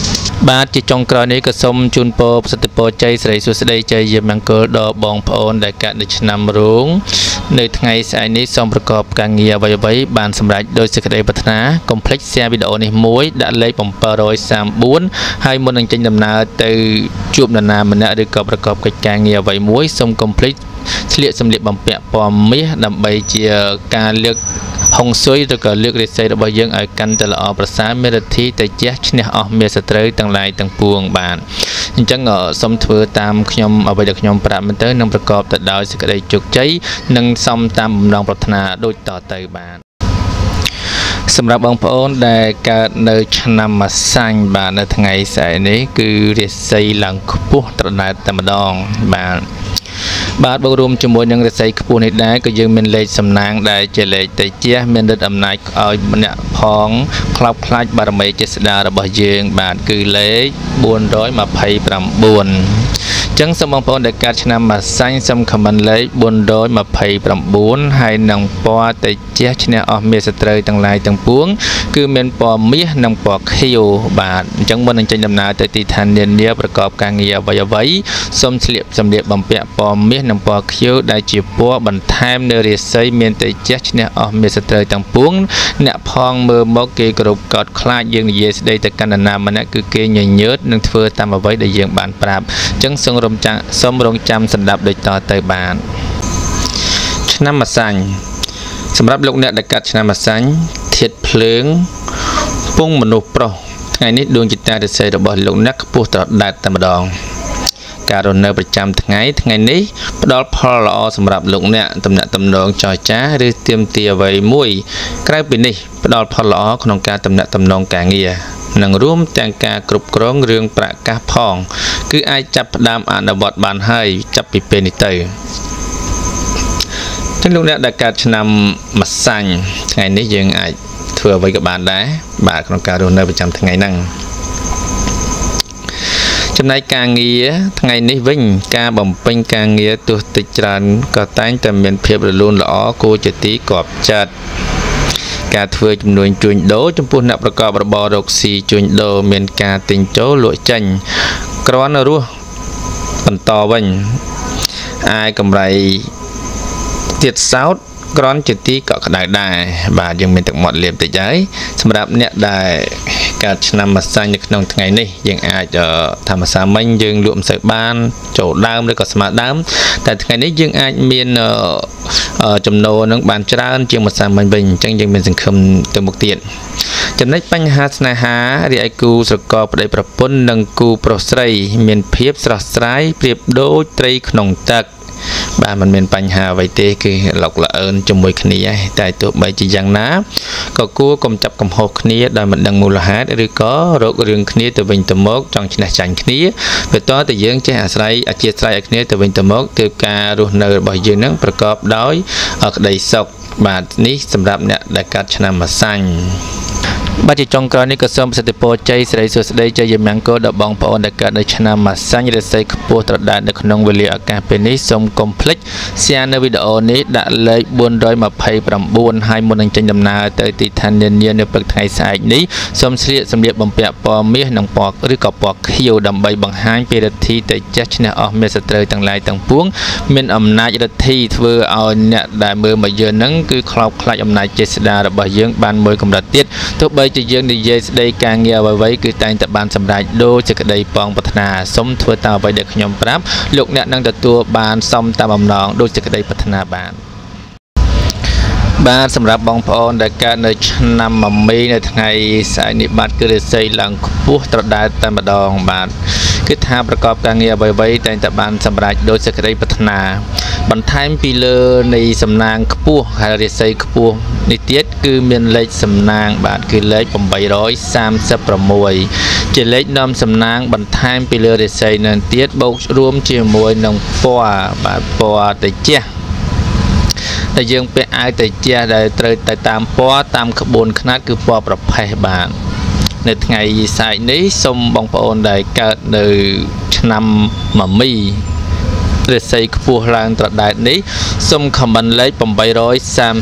បាទជាចុងក្រោយនេះក៏សូមជូនពរសិទ្ធិពរជ័យសិរីសួស្តីជ័យយាមមង្គលដល់បងប្អូនដែលកើតនៅឆ្នាំរោងនៅថ្ងៃស្អែកនេះសូមប្រកបការងារអ្វីអ្វីបានសម្រេចដោយសេចក្តីប្រាថ្នាកុំភ្លេច share វីដេអូនេះមួយដាក់លេខbảy三bốnហើយមុននឹងចេញដំណើរទៅជួបនរណាម្នាក់ឬក៏ប្រកបកិច្ចការងារអ្វីមួយសូមកុំភ្លេចស្លៀកសម្លៀកបំពាក់ពណ៌មាសដើម្បីជាការលើកហុងស៊ុយឬក៏លើករាសីរបស់យើងឲ្យកាន់តែល្អប្រសើរមេរទ្ធីតែជះឈ្នះអស់មេសត្រូវទាំងឡាយទាំងពួងបានអញ្ចឹងសូមធ្វើតាមខ្ញុំអ្វីដែលខ្ញុំប្រាប់មិនទៅនឹងប្រកបទៅដោយសេចក្តីជោគជ័យនិងសមតាមបំណងប្រាថ្នាដូចតទៅបានសម្រាប់បងប្អូនដែលកើតនៅឆ្នាំម្សាញ់បាទនៅថ្ងៃស្អែកនេះគឺរាសីឡើងខ្ពស់ត្រដែតតែម្ដងបាទបាទបូករួមជាមួយនឹងរាសីខ្ពស់នេះដែរក៏យើងមានលេខសំណាងដែលជាលេខតេជះមានฤទ្ធិអំណាចឲ្យម្នាក់ផងខ្លោបខ្លាចបារមីចេស្តារបស់យើងបាទគឺលេខបួនរយម្ភៃប្រាំបួនចឹងសូមបងប្អូនដែលកើតឆ្នាំម្សាញ់សូមខមមិនលេខបួនរយម្ភៃប្រាំបួនហើយនឹងពណ៌តេជះឈ្នះអស់មេសត្រូវទាំងឡាយទាំងពួងគឺមានពណ៌មាសនិងពណ៌ខៀវបាទអញ្ចឹងមុននឹងចេញដំណើរទៅទីឋាននានាប្រកបការងារអ្វីអ្វីសូមស្លៀកសម្លៀកបំពាក់ពណ៌មាសនិងពណ៌ខៀវដែលជាពណ៌បន្ថែមនៅរាសីមានតេជះឈ្នះអស់មេសត្រូវទាំងពួងអ្នកផងមើលមកគេគ្រប់កោតខ្លាចយើងនិយាយស្ដីទៅកណ្ដាណាម្នាក់គឺគេញញើតនឹងធ្វើតាមអ្វីដែលយើងបានប្រាប់អញ្ចឹងសូមរំចាំសូមរងចាំស្ដាប់ដូចតទៅបានឆ្នាំម្សាញ់សម្រាប់លោកអ្នកដែលកើតឆ្នាំម្សាញ់ធាតុភ្លើងពងមនុស្សប្រុសថ្ងៃនេះដួងចិត្តរាសីរបស់លោកអ្នកខ្ពស់ត្រដែតតែម្ដងការរស់នៅប្រចាំថ្ងៃថ្ងៃនេះផ្ដល់ផលល្អសម្រាប់លោកអ្នកតំណាក់តំណងចរចាឬទាមទារអ្វីមួយក្រៅពីនេះផ្ដល់ផលល្អក្នុងការតំណាក់តំណងការងារនិងរួមទាំងការគ្រប់គ្រងរឿងប្រាក់កាសផងគឺអាចចាប់ផ្ដើមអនុវត្តបានហើយចាប់ពីពេលនេះទៅចឹងលោកអ្នកដែលកើតឆ្នាំម្សាញ់ថ្ងៃនេះយើងអាចធ្វើអ្វីក៏បានដែរបាទក្នុងការរស់នៅប្រចាំថ្ងៃហ្នឹងចំណែកការងារថ្ងៃនេះវិញការបំពេញការងារទោះតិចច្រើនក៏តែងតែមានភាពរលូនល្អគួរជាទីគាប់ចិត្តការធ្វើចំនួនជួញដូរចំពោះអ្នកប្រកបរបររកស៊ីជួញដូរមានការទិញចូលលក់ចេញគ្រាន់រស់បន្តវិញអាយកម្រៃទៀតសោតគ្រាន់ជាទីកក់ក្ដៅដែរបាទយើងមានទឹកមាត់លាបតិចហើយសម្រាប់អ្នកដែលកើតឆ្នាំម្សាញ់នៅក្នុងថ្ងៃនេះយើងអាចថាម្សាមិញយើងលក់មិនសូវបានចូលដើមឬក៏ស្មើដើមតែថ្ងៃនេះយើងអាចមានចំណូលនឹងបានច្រើនជាងម្សាមិញវិញអញ្ចឹងយើងមានសង្ឃឹមទៅមុខទៀតចំណុចបញ្ហាស្នេហារីឯគូស្រករប្តីប្រពន្ធនិងគូប្រុសស្រីមានភាពស្រស់ស្រាយប្រៀបដូចត្រីក្នុងទឹកបាទมันមានបញ្ហាអ្វីទេគឺឡុកល្អើនជាមួយគ្នាតែទោះបីជាយ៉ាងណាក៏គួរកុំចាប់កំហុសគ្នាដោយមិនដឹងមូលហេតុឬក៏រករឿងគ្នាទៅវិញទៅមកចង់ឈ្នះចាញ់គ្នាពេលតើតែយើងចេះអាស្រ័យអធិស្ឋានឲ្យគ្នាទៅវិញទៅមកទើបការរស់នៅរបស់យើងនឹងប្រកបដោយក្តីសុខបាទនេះសម្រាប់អ្នកដែលកើតឆ្នាំម្សាញ់បាទជាចុងក្រោយនេះក៏សូមប្រសិទ្ធពរជ័យសិរីសួស្តីជ័យយាមង្គលដល់បងប្អូនដែលកើតនៅឆ្នាំម្សាញ់រាសីខ្ពស់ត្រដែតនៅក្នុងវេលាឱកាសពេលនេះសូមកុំភ្លេច share នៅវីដេអូនេះដាក់លេខបួនរយម្ភៃប្រាំបួនហើយមុននឹងចេញដំណើរទៅទីឋាននានានៅព្រឹកថ្ងៃស្អែកនេះសូមស្លៀកសម្លៀកបំពាក់ពណ៌មាសនិងពណ៌ឬក៏ពណ៌ខៀវដើម្បីបង្ហាញពីឫទ្ធិតេជះឈ្នះអស់មេសត្រូវទាំងឡាយទាំងពួងមានអំណាចឫទ្ធិធ្វើឲ្យអ្នកដែលមើលមកយើងនឹងគឺខ្លោបខ្លាចអំណាចចេស្តារបស់យើងបានមួយកម្រិតទៀតទោះបីជាយើងនិយាយស្ដីការងារអ្វីៗគឺតែងតែបានសម្រេចដូចសេចក្តីប៉ងប្រាថ្នាសូមធ្វើតាមអ្វីដែលខ្ញុំប្រាប់លោកអ្នកនឹងទទួលបានសមតាមបំណងដូចសេចក្តីប្រាថ្នាបានបាទសម្រាប់បងប្អូនដែលកើតនៅឆ្នាំមមីនៅថ្ងៃស្អែកនេះបាទគឺរាសីឡើងខ្ពស់ត្រដែតតែម្ដងបាទគឺថាប្រកបការងារអ្វីៗតែងតែបានសម្រេចដោយសេចក្តីប្រាថ្នាបន្ថែមពីលើនៃសំណាងខ្ពស់ហើយរាសីខ្ពស់នេះទៀតគឺមានលេខសំណាងបាទគឺលេខtám三sáuជាលេខនាំសំណាងបន្ថែមពីលើរាសីនឹងទៀតបូករួមជាមួយនឹងពណ៌បាទពណ៌តេជះដែលយើងពាក់អាវតេជះដែលត្រូវទៅតាមពណ៌តាមក្បួនខ្នាតគឺពណ៌ប្រផេះបាទនៅថ្ងៃស្អែកនេះសូមបងប្អូនដែលកើតនៅឆ្នាំមមីរិស័យខ្ពស់ឡើងត្រដែតនេះសូមខមមិនលេខeight three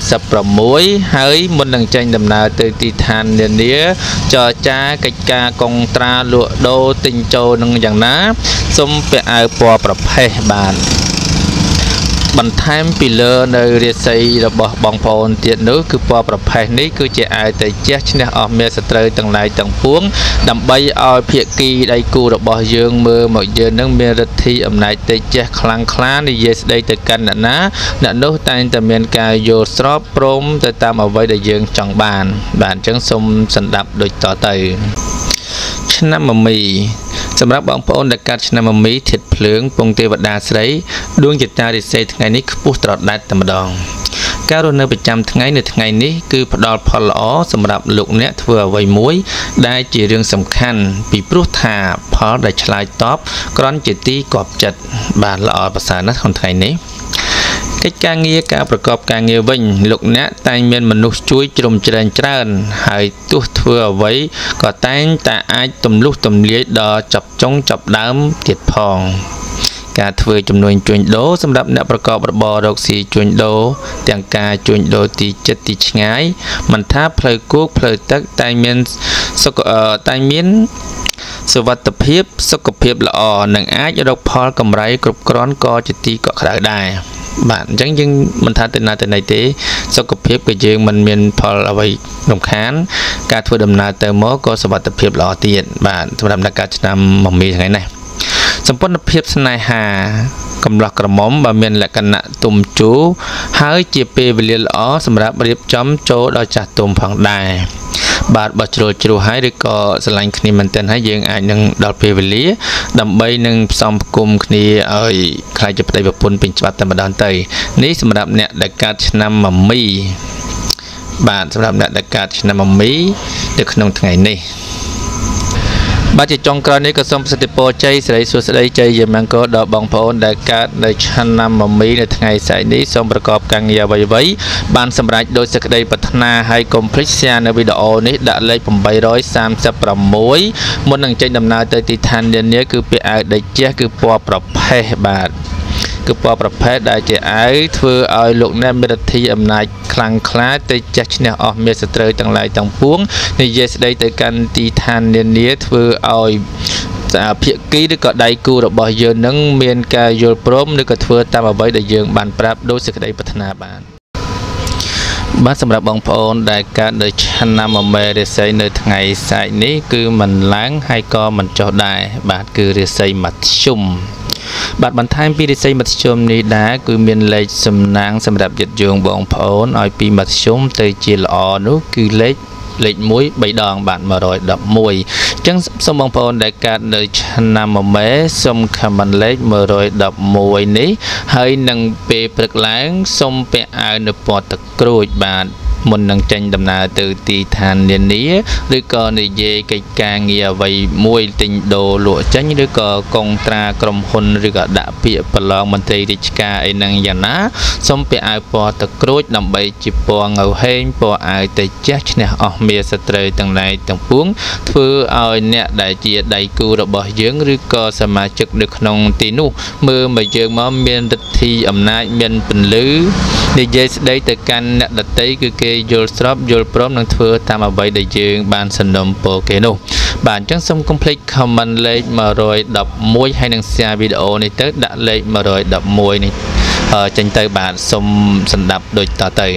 sixហើយមុននឹងចេញដំណើរទៅទីឋាននានាចរចាកិច្ចការកុងត្រាលក់ដូរទិញចូលនឹងយ៉ាងណាសូមពាក់អាវពណ៌ប្រផេះបានបន្ថែមពីលើនៅរាសីរបស់បងប្អូនទៀតនោះគឺពណ៌ប្រផេះនេះគឺជាអាវតេជះឈ្នះអស់មេសត្រូវទាំងឡាយទាំងពួងដើម្បីឲ្យភាគីដៃគូរបស់យើងមើលមកយើងនឹងមានឫទ្ធិអំណាចតេជះខ្លាំងក្លានិយាយស្ដីទៅកាន់អ្នកណាអ្នកនោះតែងតែមានការយល់ស្របព្រមទៅតាមអ្វីដែលយើងចង់បានបាទអញ្ចឹងសូមសន្តាប់ដូចតទៅឆ្នាំមមីសម្រាប់បងប្អូនដែលកាត់ឆ្នាំមមីធាតុភ្លើងពងទេវតាស្រីដួងចិត្តរិស័យថ្ងៃនេះខ្ពស់ត្រដែតតែម្ដងការរស់នៅប្រចាំថ្ងៃនៅថ្ងៃនេះគឺផ្ដល់ផលល្អសម្រាប់លោកអ្នកធ្វើអ្វីមួយដែលជារឿងសំខាន់ពីព្រោះថាផលដែលឆ្លើយតបគ្រាន់ជាទីគាប់ចិត្តបាទល្អប្រសើរណាស់ក្នុងថ្ងៃនេះកិច្ចការងារការប្រកបការងារវិញលោកអ្នកតែងមានមនុស្សជួយជ្រោមជ្រែងច្រើនហើយទោះធ្វើអ្វីក៏តែងតែអាចទម្លុះទម្លាយដល់ចាប់ចុងចាប់ដើមទៀតផងការធ្វើចំនួនជួញដូរសម្រាប់អ្នកប្រកបរបររកស៊ីជួញដូរទាំងការជួញដូរទីជិតទីឆ្ងាយមិនថាផ្លូវគោកផ្លូវទឹកតែងមានសុខតែងមានសុវត្ថិភាពសុខភាពល្អនិងអាចរកផលកម្រៃគ្រប់គ្រាន់ក៏ជាទីកក់ក្ដៅដែរបាទអញ្ចឹងយើងមិនថាទៅណាទៅណីទេសុខភាពក៏យើងមិនមានផលអ្វីរំខានការធ្វើដំណើរទៅមកក៏សុវត្ថិភាពល្អទៀតបាទសម្រាប់អ្នកកាត់ឆ្នាំមមីថ្ងៃនេះសម្ព័ន្ធភាពស្នេហាកំឡោះក្រមុំបើមានលក្ខណៈទុំជូរហើយជាពេលវេលាល្អសម្រាប់រៀបចំចូលដល់ចាស់ទុំផងដែរបាទបើជ្រុលជ្រោះហើយឬក៏ស្រឡាញ់គ្នាមែនទែនហើយយើងអាចនឹងដល់ពេលវេលាដើម្បីនឹងផ្សំផ្គុំគ្នាឲ្យខ្លាចជាប្តីប្រពន្ធពេញច្បាប់តែម្ដងទៅនេះសម្រាប់អ្នកដែលកើតឆ្នាំមមីបាទសម្រាប់អ្នកដែលកើតឆ្នាំមមីនៅក្នុងថ្ងៃនេះបាទជាចុងក្រោយនេះក៏សូមប្រសិទ្ធពរជ័យសិរីសួស្តីជ័យជាមង្គលដល់បងប្អូនដែលកើតនៅឆ្នាំមមីនៅថ្ងៃស្អែកនេះសូមប្រកបការងារអ្វីៗបានសម្រេចដោយសេចក្តីប្រាថ្នាហើយកុំភ្លេច share នៅវីដេអូនេះដាក់លេខeight three sixមុននឹងចេញដំណើរទៅទីឋាននានាគឺពាក់អាវដេជះគឺពណ៌ប្រផេះបាទគឺពណ៌ប្រផេះដែលជាអាវធ្វើឲ្យលោកអ្នកមានឫទ្ធិអំណាចខ្លាំងក្លាទៅចាស់ឈ្នះអស់មេសត្រូវទាំងឡាយទាំងពួងនិយាយស្ដីទៅកាន់ទីឋាននានាធ្វើឲ្យភាគីឬក៏ដៃគូរបស់យើងនឹងមានការយល់ព្រមឬក៏ធ្វើតាមអ្វីដែលយើងបានប្រាប់ដោយសេចក្តីប្រាថ្នាបានបាទសម្រាប់បងប្អូនដែលកើតនៅឆ្នាំមមេរាសីនៅថ្ងៃស្អែកនេះគឺមិនឡើងហើយក៏មិនចុះដែរបាទគឺរាសីមធ្យមបាទបន្ថែមពីរាសីមធ្យមនេះដែរគឺមានលេខសំណាងសម្រាប់ញាតិយោងបងប្អូនឲ្យពីមធ្យមទៅជាល្អនោះគឺលេខលេខមួយបីដងបាទone hundred elevenអញ្ចឹងសូមបងប្អូនដែលកើតនៅឆ្នាំមមេសូមខមមិនលេខone hundred elevenនេះហើយនឹងពេលព្រឹកឡើងសូមពាក់អាវនៅពណ៌ទឹកក្រូចបាទមុននឹងចេញដំណើរទៅទីឋាននានាឬក៏និយាយកិច្ចការងារអ្វីមួយទិញដូរលក់ចេញឬក៏កុងត្រាក្រុមហ៊ុនឬក៏ដាក់ពាក្យប្រឡងមន្ត្រីរាជការអីហ្នឹងយ៉ាងណាសូមពាក់អាវពណ៌ទឹកក្រូចដើម្បីជាពណ៌ងៅហេងពណ៌អាវតេជះឈ្នះអស់មាសត្រូវទាំងឡាយទាំងពួងធ្វើឲ្យអ្នកដែលជាដៃគូរបស់យើងឬក៏សមាជិកនៅក្នុងទីនោះមើលមកយើងមកមានឫទ្ធិអំណាចមានពន្លឺនិយាយស្ដីទៅកាន់អ្នកដទៃគឺគេយល់ស្របយល់ព្រមនឹងធ្វើតាមអ្វីដែលយើងបានសន្នំពរគេនោះបាទអញ្ចឹងសូមកុំភ្លេច comment លេខone hundred elevenហើយនឹង share វីដេអូនេះទៅដាក់លេខone hundred elevenនេះចេញទៅបាទសូមសន្តាប់ដូចតទៅ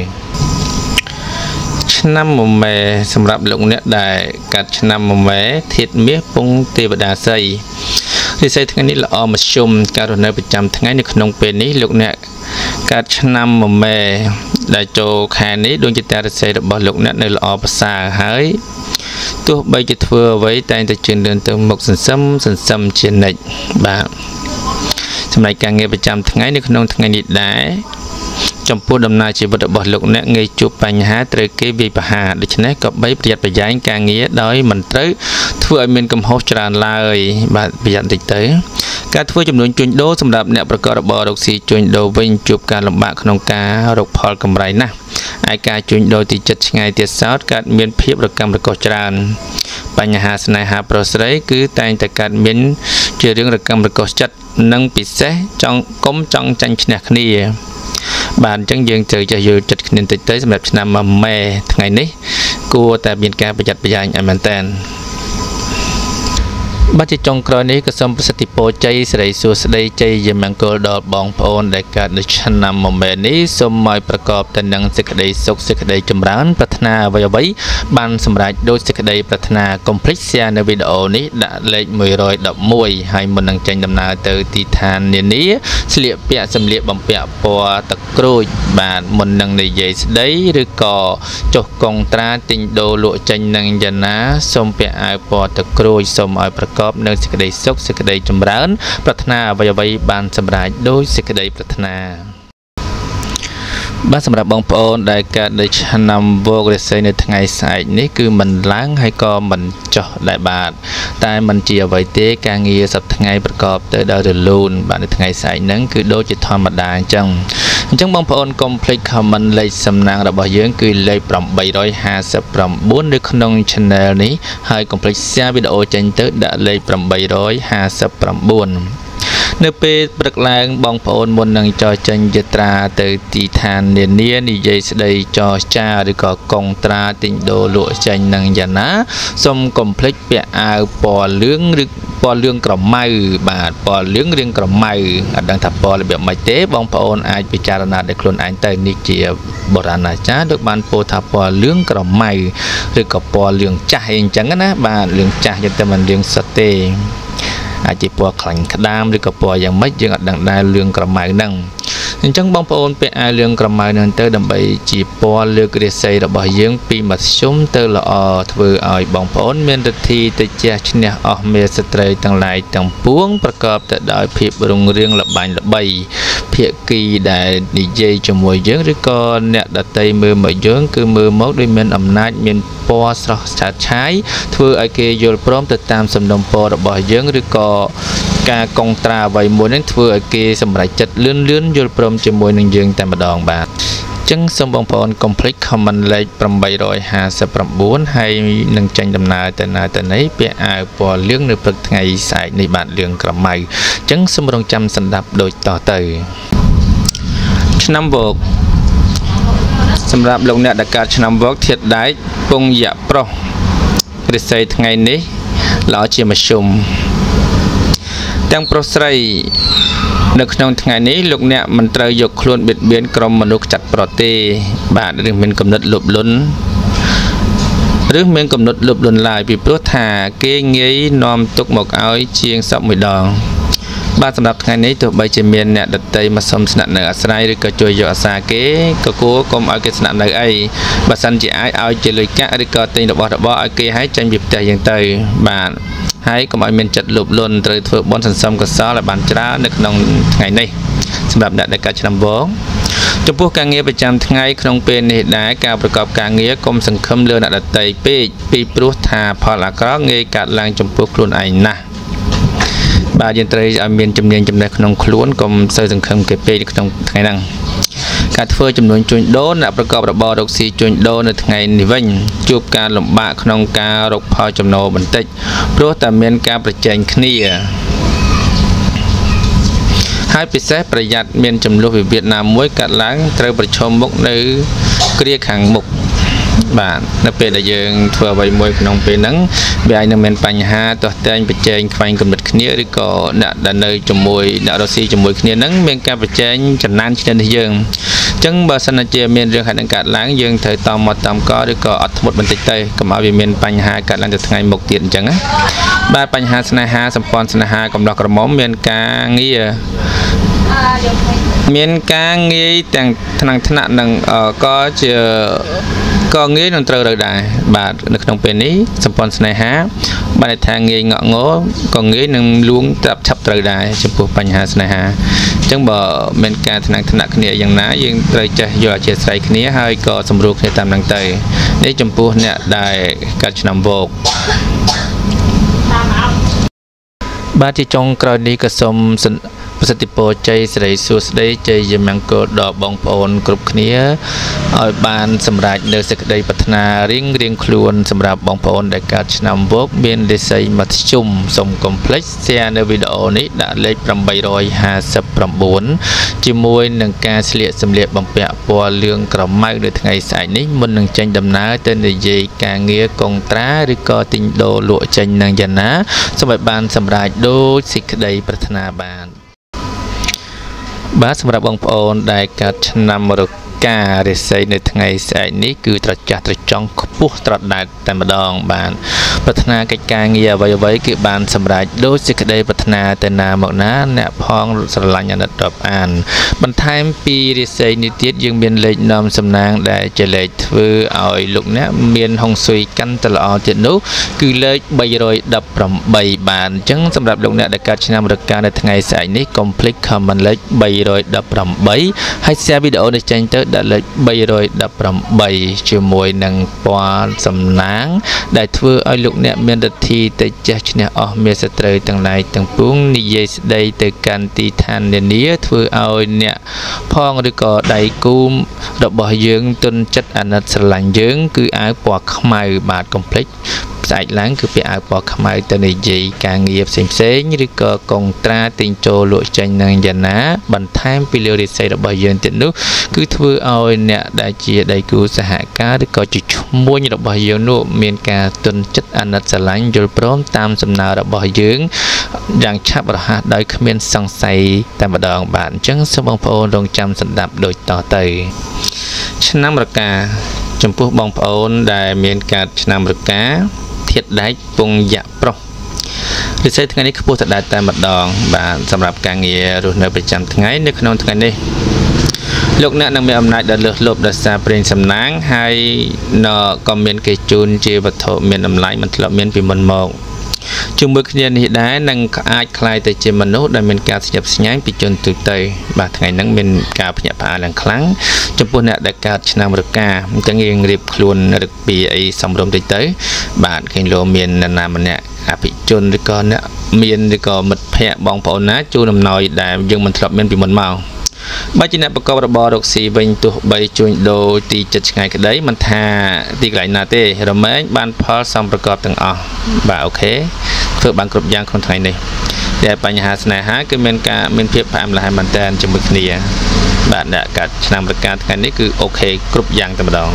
ឆ្នាំមមេសម្រាប់លោកអ្នកដែលកាត់ឆ្នាំមមេធាតុមាសពងទេវតាស្រីរាសីថ្ងៃនេះល្អមធ្យមការរស់នៅប្រចាំថ្ងៃនៅក្នុងពេលនេះលោកអ្នកកាត់ឆ្នាំមមេដែលចូលខែនេះដួងចិត្តរាសីរបស់លោកអ្នកនៅល្អប្រសើរហើយទោះបីជាធ្វើអ្វីតែងតែជឿនលឿនទៅមុខសន្សំសន្សំជានិច្ចបាទសម្រាប់ការងារប្រចាំថ្ងៃនៅក្នុងថ្ងៃនេះដែរចំពោះដំណើរជីវិតរបស់លោកអ្នកងាយជួបបញ្ហាត្រូវគេវាយប្រហារដូច្នេះក៏បីប្រយ័ត្នប្រយែងការងារដោយមិនត្រូវធ្វើឲ្យមានកំហុសច្រើនឡើយបាទប្រយ័ត្នតិចទៅការធ្វើចំនួនជួញដូរសម្រាប់អ្នកប្រកបរបររកស៊ីជួញដូរវិញជួបការលំបាកក្នុងការរកផលកម្រៃណាស់ឯការជួញដូរទីចិត្តឆ្ងាយទៀតសោតកើតមានភាពរកម្មរកុសច្រើនបញ្ហាស្នេហាប្រុសស្រីគឺតែងតែកើតមានជារឿងរកម្មរកុសចិត្ត nâng bị xé trong cống trong tranh nhạc nia bạn chẳng dừng từ cho dù trực nên tới tới làm năm mà mẹ ngày ní cua tại biên ca bây giờ bây giờ anh em tên bắt chỉ trong cõiนี้ก็สมประสิทธิโพใจสลายสุดสลายใจยังมังกรดอกบองโพนได้การในชั้นนำโมเมนนี้สมหมายประกอบแต่นังสิกได้สุขสิกได้จำร้านปรารถนาไว้ไว้บันสำหรับโดยสิกได้ปรารถนาคอมพลีเซียในวิดีโอนี้ได้เลขมือรอยดอกมวยให้มันนังใจดำนาเตอตีทานเนียนี้เสียเปียสำเลียบำเปียปอตะกรุยบานมันนังในใหญ่สได้หรือก่อจกกองตราติงโดลุใจนังยันนะสมเปียไอปอตะกรุยสมไอประกอบเนื้อสิกได้สุขสิกได้จำร้านปรารถนาไว้ไว้บานสำหรับโดยสิกได้ปรารถนาบ้านสำหรับบางปอนได้การได้นำโวกเรสในทางสายนี้คือมันล้างให้ก็มันเจาะได้บาดแต่มันเจียวไว้เตะการเงียสับทางประกอบเตอดาวเดลูนบานในทางสายนั้นคือโดยจิตธรรมดาจังจังบางปอนคอมพลีคมันเลยสำนักระบายเยอะคือเลยปรับใบร้อยห้าสิบปรับบุญด้วยขนมชแนลนี้ให้คอมพลีเซียวิดีโอจันเตอร์ได้เลยปรับใบร้อยห้าสิบปรับบุญเนื้อเป็ดปลักแรงบองปอนบนนังจอจันยตราเตอตีทานเนียเนียนิเยสได้จอจ้าหรือก็กองตราติงโดลวจันนังยานะสมคอมพลีเปียอาปอเลื้องหรือปอเลื้องกระไมบาดปอเลื้องเรียงกระไมดังทับปอระเบียบไมเต้บองปอนอาจพิจารณาได้คลุนอันเตอนิเจียโบราณจ้าโดยบานโพทับปอเลื้องกระไมหรือก็ปอเลื้องจ่าเองจังนะบาดเลื้องจ่ายันแต่มันเลื้องสเตอาจจะปวดขันขดามหรือกับปวดอย่างไม่ยังดังได้เรื่องกระไมนั่งจังบางปอนเป็นอาเรื่องกระไมนั่นเตอดำไปจีปวดเลือกเรศระบายยังปีมัดชุ่มเตอละอทเวออยบางปอนเมียนทีเตเจชเนอเมสเตรตั้งหลายตั้งปวงประกอบแต่ได้เพียบรุ่งเรืองละบายละใบเพียกีได้ดีเจจมวยยังหรือก็เนี่ยดัดเตยมือมายังคือมือมดด้วยเมียนอำนาจเมียนปอสระชัดใช้ทเวอไอเกยโยลพร้อมติดตามสำนวนปอระบายยังหรือก็การกองตราใบมวยนั้นทเวอไอเกสำหรับจัดเลื่อนเลื่อนโยลพร้อมจมวยหนึ่งยังแต่มาดองบาทจังสมบังปอนคอมพลีคอมมันเลยปรำใบรอยหาสปรำบุญให้หนึ่งจังดำนาแต่นาแต่ไหนเปียอาปอเรื่องในปรึกไงสายในบาทเรื่องกระไมจังสมบังจำสันดับโดยต่อเตยชนำบกสำหรับลงเนี่ยดักการชนำบกเทียดได้ปงหยาโปรกระใสไงนี้เราจะมาชมจังโปรไซในขนมไงนี้ลูกเนี่ยมันเตยยกคลุนเบียดเบียนกรมมนุษย์จัดโปรตีบาดหรือเป็นกำหนดหลบล้นหรือเป็นกำหนดหลบล้นลายปีโปรธาเกงเงยนอมตกหมกเอาเชียงสับมือดองบ้านสำหรับไงนี้ตัวใบเจมีนเนี่ยดัดเตยมาสมสนับเหนือสไลหรือก็ช่วยยอสาเกก็กูกรมเอาเกสนับเหนือไอบัสันจีไอเอาเจริญแก่หรือก็ตีดอกบอดอกบอเอาเกให้จังบีบแต่ยังเตยบ้านให้ก็มาเมียนจัดหลบล้นเตยเถื่อบอลสันสมก็ซ้อและบานจ้าในขนมไงนี้สำหรับในการชนำวงจมพวกการเงียประจำไงขนมเป็นเหตุใดการประกอบการเงียกรมสังคมเรือดัดเตยปีปีปลุกทาพอละก็เงียการล้างจมพวกคลุนไอนะบายันเตยอาเมียนจำเนียนจำในขนมคล้วนกรมเสยสังคมเก็บไปขนมไงนั่งการเฟื่อจำนวนจุนโดนประกอบระบอบดอกสีจุนโดนในไงนิวิญจูบการหลบบะขนมการรกพอจำนวนบันทึกเพราะแต่เมียนการประจันขณีให้ปิดเสประหยัดเมียนจำนวนเวียดนามมวยกัดล้างเตยประชมมุกในเกลียขังมุกบ้านนับเป็นอะไรยังทัวร์ใบมวยขนมเป็นนั้นใบนั้นเป็นปัญหาตัวเต็งประจันไฟกำหนดขณีหรือก็ดัดดันเลยจมวยดัดรสีจมวยขณีนั้นเป็นการประจันจันนันเช่นเดียวจังบาสนาเจเมียนเรื่องหันการล้างยังเธอตอมมาตอมก็หรือก็อัดหมดบันทึกเตยก็มาวิเมียนปัญหาการล้างจากไงหมกเตียนจังนะบ้านปัญหาสนาหาสัมปอนสนาหากำลังกระหม่อมเมียนกาเงี้ยเมียนกาเงี้ยแต่งทนังถนัดหนึ่งเอ่อก็จะก็เงี้ยนั่นเตอร์ได้บาทในขนมเป็นนี้สัมปอนสนาหาบ้านในทางเงี้ยเงาะง้อก็เงี้ยนั่งล้วงจับฉับเตอร์ได้จำพวกปัญหาสนาหาจังบ่เมียนกาทนังถนัดเนี่ยอย่างนั้นยังเตยจะย่อเฉยใส่เนี่ยให้ก็สำรวจในตามดังเตยนี่จำพวกเนี่ยได้การนำโบกบ้านที่จงกรณีกระสมปប្រសិទ្ធពរជ័យសិរីសួស្តីជ័យយមង្គលដល់បងប្អូនគ្រប់គ្នាឲ្យបានសម្រេចនៅសេចក្តីប្រាថ្នារៀងរៀងខ្លួនសម្រាប់បងប្អូនដែលកើតឆ្នាំវកមានរាសីមធ្យមសូមកុំភ្លេច share នៅវីដេអូនេះដាក់លេខeight five nineជាមួយនឹងការស្លៀកសម្លៀកបំពាក់ពណ៌លឿងក្រមៅនៅថ្ងៃស្អែកនេះមុននឹងចេញដំណើរទៅនិយាយការងារកុងត្រាឬក៏ទិញដូរលក់ចេញនឹងយ៉ាងណាសូមឲ្យបានសម្រេចដូចសេចក្តីប្រាថ្នាបានបាទសម្រាប់បងប្អូនដែលកើតឆ្នាំរការាសីនៅថ្ងៃស្អែកនេះគឺត្រចះត្រចង់ខ្ពស់ត្រដែតតែម្ដងបានប្រាថ្នាកិច្ចការងារអ្វីអ្វីគឺបានសម្រេចដូចសេចក្តីប្រាថ្នាទៅណាមកណាអ្នកផងស្រឡាញ់អាណិតរាប់អានបន្ថែមពីរាសីនេះទៀតយើងមានលេខនាំសំណាងដែលជាលេខធ្វើឲ្យលោកអ្នកមានហុងស៊ុយកាន់តែល្អទៀតនោះគឺលេខthree one eightបានអញ្ចឹងសម្រាប់លោកអ្នកដែលកើតឆ្នាំរកានៅថ្ងៃស្អែកនេះកុំភ្លេច comment លេខthree one eightហើយ share វីដេអូនេះចេញទៅដាក់លេខthree one eightជាមួយនឹងពណ៌សំណាងដែលធ្វើឲ្យលោកអ្នកមានរទ្ធីទៅចេះឈ្នះអស់មេសត្រូវទាំងឡាយទាំងពួងនិយាយស្ដីទៅកាន់ទីឋាននានាធ្វើឲ្យអ្នកផងឬក៏ដៃគូរបស់យើងទុនចិត្តអាណិតស្រឡាញ់យើងគឺអាវពណ៌ខ្មៅបាទកុំភ្លេចស្អែកឡើងគឺពាក់អាវពណ៌ខ្មៅទៅនិយាយការងារផ្សេងផ្សេងឬក៏កុងត្រាទិញចូលលក់ចេញនឹងយ៉ាងណាបន្ថែមពីលើរិស័យរបស់យើងទៀតនោះគឺធ្វើឲ្យអ្នកដែលជាដៃគូសហការឬក៏ជាឈ្មួញរបស់យើងនោះមានការទុនចិត្តអាណិតស្រឡាញ់យល់ព្រមតាមសំណើរបស់យើងយ៉ាងឆាប់រហ័សដោយគ្មានសង្ស័យតែម្ដងបាទអញ្ចឹងសូមបងប្អូនរងចាំស្ដាប់ដូចតទៅឆ្នាំរកាចំពោះបងប្អូនដែលមានកើតឆ្នាំរកាធាតុដែកពងយៈប្រុសរិស័យថ្ងៃនេះខ្ពស់ទៅដែរតែម្ដងបាទសម្រាប់ការងាររស់នៅប្រចាំថ្ងៃនៅក្នុងថ្ងៃនេះលោកអ្នកនឹងមានអំណាចដ៏លើសលប់ដោយសារប្រេងសំណាងហើយនៅក៏មានគេជូនជាវត្ថុមានតម្លៃមិនធ្លាប់មានពីមុនមកជាមួយគ្នានេះដែរនឹងអាចคล้ายទៅជាមនុស្សដែលមានការស្ញប់ស្ញែងពីជនទូទៅបាទថ្ងៃហ្នឹងមានការភ្ញាក់ផ្អើលឡើងខ្លាំងចំពោះអ្នកដែលកើតឆ្នាំរកាអញ្ចឹងយើងរៀបខ្លួនរឹកពីអីសំរុំតិចទៅបាទឃើញលោកមាននរណាម្នាក់អភិជនឬក៏អ្នកមានឬក៏មិត្តភ័ក្តិបងប្អូនណាជូនអំណោយដែលយើងមិនធ្លាប់មានពីមុនមកបើជាអ្នកប្រកបរបររកស៊ីវិញទោះបីជួញដូរទីចិត្តឆ្ងាយក្តីមិនថាទីកន្លែងណាទេរមែងបានផលសំប្រកបទាំងអស់បាទអូខេធ្វើបានគ្រប់យ៉ាងក្នុងថ្ងៃនេះតែបញ្ហាស្នេហាគឺមានការមានភាពផ្អែមល្ហែមមែនតើជាមួយគ្នាបាទអ្នកកាត់ឆ្នាំរកាថ្ងៃនេះគឺអូខេគ្រប់យ៉ាងតែម្ដង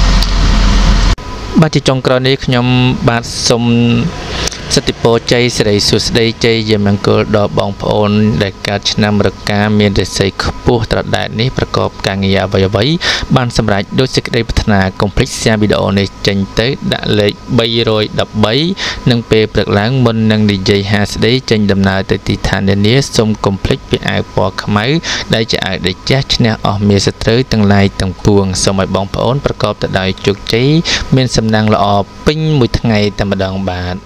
បាទជាចុងក្រោយនេះខ្ញុំបាទសូមសិទ្ធិពរជ័យសិរីសួស្តីជ័យយមង្គលដល់បងប្អូនដែលកើតឆ្នាំរកាមានរាសីខ្ពស់ត្រដែតនេះប្រកបការងារអ្វីអ្វីបានសម្រេចដោយសេចក្តីប្រាថ្នាកុំភ្លេច share វីដេអូនេះចេញទៅដាក់លេខthree one threeនិងពេលព្រឹកឡើងមុននឹងនិយាយហាស្ដីចេញដំណើរទៅទីឋាននានាសូមកុំភ្លេចពាក់អាវពណ៌ខ្មៅដែលជាអាវដែលចាស់ឈ្នះអស់មេសត្រូវទាំងឡាយទាំងពួងសូមឲ្យបងប្អូនប្រកបទៅដោយជោគជ័យមានសំណាងល្អពេញមួយថ្ងៃតែម្ដងបាទ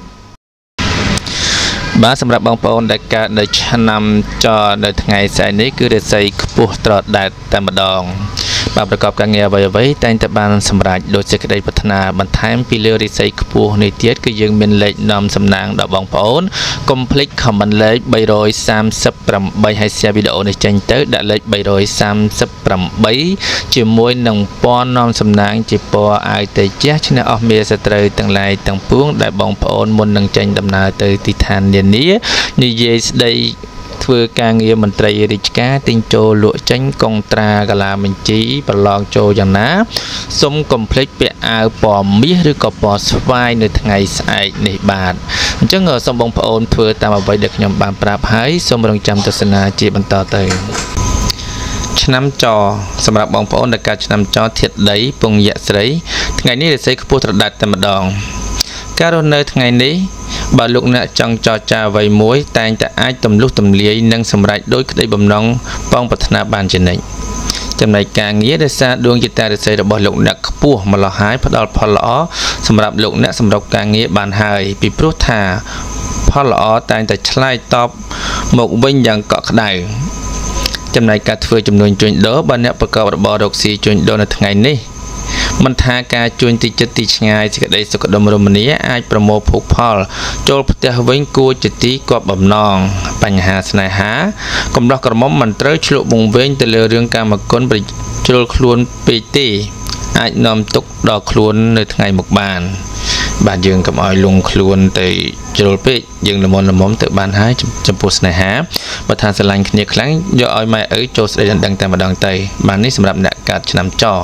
បាទសម្រាប់បងប្អូនដែលកើតនៅឆ្នាំចនៅថ្ងៃស្អែកនេះគឺរាសីខ្ពស់ត្រដែតតែម្ដងបាទប្រកបការងារអ្វីអ្វីតែងតែបានសម្រេចដោយសេចក្តីប្រាថ្នាបន្ថែមពីលើរាសីខ្ពស់នេះទៀតគឺយើងមានលេខនាំសំណាងដល់បងប្អូនកុំភ្លេច comment លេខthree three eightហើយ share វីដេអូនេះចេញទៅដាក់លេខthree three eightជាមួយនឹងពណ៌នាំសំណាងជាពណ៌អាវតេជះឈ្នះអស់មេសត្រូវទាំងឡាយទាំងពួងដែលបងប្អូនមុននឹងចេញដំណើរទៅទីឋាននានានិយាយស្ដីធ្វើការងារមន្ត្រីរាជការទិញចូលលក់ចេញកុងត្រាកាឡាបញ្ជីប្រឡងចូលយ៉ាងណាសូមកុំភ្លេចពាក់អាវពណ៌មាសឬក៏ពណ៌ស្វាយនៅថ្ងៃស្អែកនេះបាទអញ្ចឹងសូមបងប្អូនធ្វើតាមអ្វីដែលខ្ញុំបានប្រាប់ហើយសូមរងចាំទស្សនាជាបន្តទៅឆ្នាំចសម្រាប់បងប្អូនដែលកើតឆ្នាំចធាតុដីពងយៈស្រីថ្ងៃនេះរាសីខ្ពស់ត្រដែតតែម្ដងការរស់នៅថ្ងៃនេះបើលោកអ្នកចង់ចរចាអ្វីមួយតែងតែអាចទម្លុះទម្លាយនិងសម្រេចដោយក្តីបំណងបងប្រាថ្នាបានជានិច្ចចំណែកការងារដែលសារដួងជាតារាសីរបស់លោកអ្នកខ្ពស់ម្ល៉េះហើយផ្ដល់ផលល្អសម្រាប់លោកអ្នកសម្រុកការងារបានហើយពីព្រោះថាផលល្អតែងតែឆ្លើយតបមកវិញយ៉ាងកក់ក្ដៅចំណែកការធ្វើចំនួនជួញដូរបើអ្នកប្រកបរបររកស៊ីជួញដូរនៅថ្ងៃនេះมันทาการจวนติจติชงายสิกได้สกดมรมนี้อาจประโมผูกพอลโจลพเตหวิงกูจิติกอบบ่นองปัญหาสนายหากำลังกระหม่อมมันเตอร์ฉลุบงเว้นแต่เรื่องการมากลไปโจลคลวนปีตีอาจนำตุกดอกคลวนในไงหมกบานบานยืงกับอ้อยลงคลวนแต่โจลปียืงละมนละมมแต่บานหายจำปวดสนายหาประธานสลังเนี่ยครั้งย่ออ้อยไม่เอ๋ยโจสได้ดังแต่มาดังไตบานนี้สำหรับนักการชนำจ่อ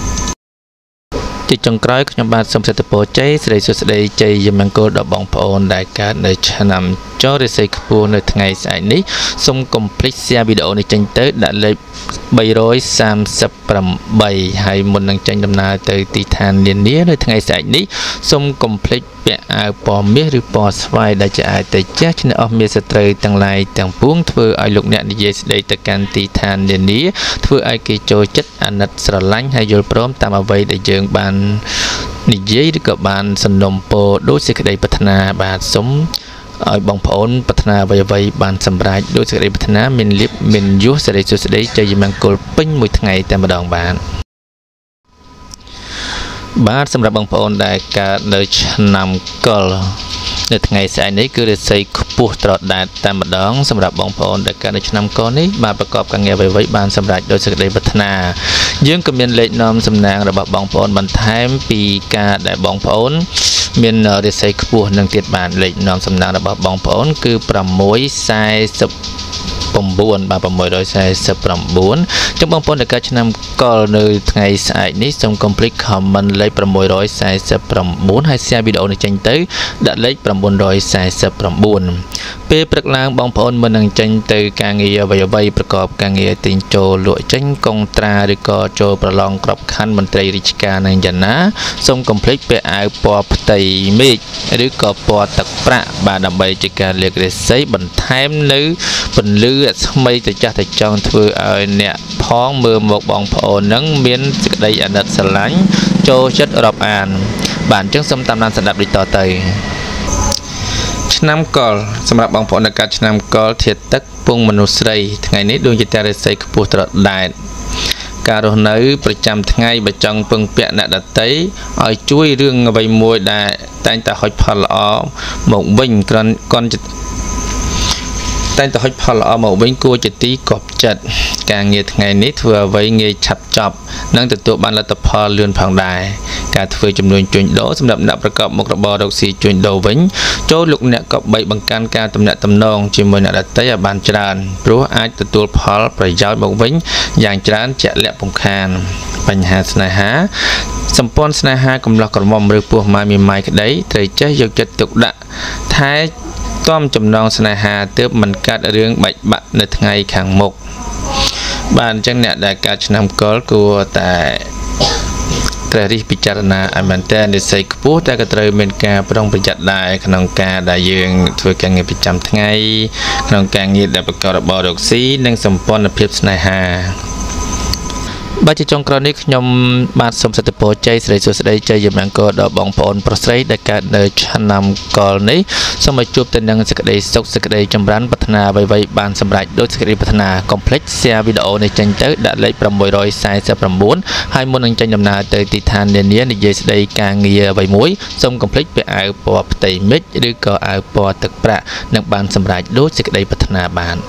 จิตจงกร้อยขยมบาทสมศัตโปใจสไลสุสไลใจยมังโกดอกบองพโอนได้การในชนำจ่อได้ใส่ขบวนในไงสายนี้ทรงคอมพลีเซียวิดีโอในจังเตอร์ได้เลยใบร้อยสามสิบปรำใบให้มนนังจังดำนาเตยตีทานเรียนนี้ในไงสายนี้ทรงคอมพลีเปะอาปอมเมียหรือปอสไฟได้จะอาแต่เจ้าชนะออกเมียสตรีต่างลายต่างพวงเพื่อไอลูกเนี่ยในเยสได้ตะการตีทานเรียนนี้เพื่อไอกิโจจัดอนัตสลังให้โยลพร้อมตามเอาไว้ได้เยิงบานนิเยหรือกับบานสนมโปโดยสิกได้พัฒนาบาทสมไอ้บองพอนพัฒนาไว้ไว้บานสำรายโดยสิกได้พัฒนาเมนลิฟเมนยุสได้สุดได้ใจยมังโกลปิ้งมวยทั้งไงแต่มาดองบานบาทสำหรับบองพอนได้การเดินนำกลในไงสายนี้คือได้ใส่ปูตรอดได้แต่มาดองสำหรับบองพอนได้การเดินนำกลนี้มาประกอบกันไงไว้ไว้บานสำรายโดยสิกได้พัฒนายื่นกับเมียนเล็กน้อมสำนางระบบบองพอนบันทายปีกาได้บองพอนเมียนได้ใส่ขบวนนังเตียบานเล็กน้อมสำนางระบบบองพอนคือประมวยสายสปมบุญบาประมวยโดยใช้สปรมบุญจังบางปนในการชนำก็ในไงสายนี้ทรงคอมพลีทคอมมันเลยประมวยโดยใช้สปรมบุญให้เสียวิดีโอในจังเตอร์ดัดเล็กประมวลโดยใช้สปรมบุญเพื่อประกางบางปนมันนังจังเตอร์การเงียบใบประกอบการเงียติงโจลวยจังกงตราหรือก็โจประลองกรอบขันมนตรีริชการในยันนะทรงคอมพลีทเพื่อเอาปอปไตเมฆหรือก็ปอตักประบาดใบจิการเรียกได้ใช้บันทายนื้อเป็นลือสมัยแต่จะแต่จังเถื่อเนี่ยพ้องมือหมกบองพอนังเมียนสิกได้อันดับสลังโจชัดรอบอ่านบานจังสมตำนานสดับดิต่อเตยชนำกอลสำหรับบองพอในการชนำกอลเทียตักปุงมนุษย์ไรทั้งไงนี้ดวงจิตใจใส่ขบวนตลอดได้การรณาประจำทั้งไงประจังเปิงเปียนัดดัตเตยเอาช่วยเรื่องใบมวยได้แต่แต่หอยพลอหมกบิ่งก่อนก่อนจะแต่แต่หอยพลอหมกบิ่งกูจะตีกบจัดการเงียทั้งไงนี้เถื่อไว้เงียฉับจับนั่งแต่ตัวบันละตพอเลื่อนผังได้การเถื่อจำนวนจุดโดสำหรับนักประกอบมกระบอดอกสีจุดโดวิ่งโจลุกเนี่ยกับใบบังการการตำแหน่งตำนองจิมวยนัดเตยบานจานรู้อาจตัวพอลประยาวหมกวิ่งอย่างจานจะเละปงคานปัญหาสนาหาสัมปนสนาหากำลังกระหม่อมหรือพวกมามีไม้กระไดเตยจะยกจัดตกดะท้ายต้อมจำนองสนาหาเติบมันกัดเรื่องใบบัดในไงขังหมกบ้านจังเนี่ยได้การชนำกอลกูแต่กระดิพิจารณาอันมันแต่ในใส่กปูแต่กระเตยเมนกาปรองประหยัดได้ขนมกาได้ยืงช่วยการเงินประจำทั้งไงขนมกาเงินได้ประกอบระบอบดอกซีนั่งสมปนในเพียบสนาหาบาจจงกรณีขยมบาดสมสติโปใจสไลสุสไลใจยมังก็ดอกบองพอนปรสไลได้การเดินชนำกอลนี้สมัยจูบแต่นังสกัดสกสกัดจำรันพัฒนาใบใบบานสำหรับโดยสกัดพัฒนาคอมเพล็กซ์เสียวิดีโอในจังเตอร์ได้เลยประมวยรอยสายจะประมูลให้มนุษย์จังดำนาเตยติทานเดียนี้ในเยสได้การเงียใบมุ้ยสมคอมเพล็กซ์ไปเอาปอปไตเม็ดหรือก็เอาปอตักประนักบานสำหรับโดยสกัดพัฒนาบาน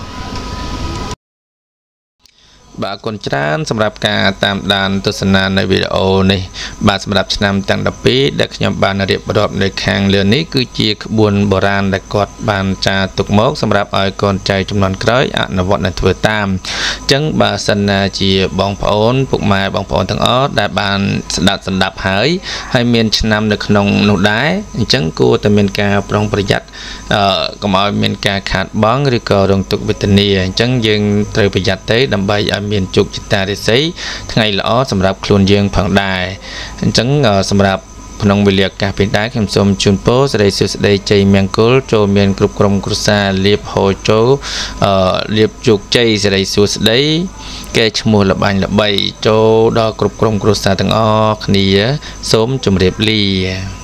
บาคนจานสำหรับการตามดานตุสนาในวิดีโอนี้บาสำหรับชนำตังดับปีเด็กยมบานเรียบรอบในแข่งเรือนี้คือเจียขบวนโบราณและกอดบานจาตุกมกสำหรับอ้อยกอนใจจำนวนคล้อยอนุวัตในทัวตามจังบาสนาเจียบองพอนปุกไม้บองพอนทั้งอ้อได้บานสดับสดับหายให้เมียนชนำในขนมนุได้จังกูแต่เมียนกาปรองประหยัดเอ่อก็มาเมียนกาขาดบ้องหรือก็ดงตุกวิตานีจังยังเตยประหยัดเตยดำใบเมียนจุกจิตตาได้ใช้ทั้งไงละอ้อสำหรับคลุนยืงผังได้จังสำหรับพนงวิเลียกาเป็นได้เข้มสมชุนโปสได้สุดได้ใจเมียงกุลโจเมียนกรุบกรมกรุษาเลียบโฮโจเลียบจุกใจสได้สุดได้แก่ชมูละบันละใบโจดอกรุบกรมกรุษาทั้งอ้อขณีสมจุมเรียบลี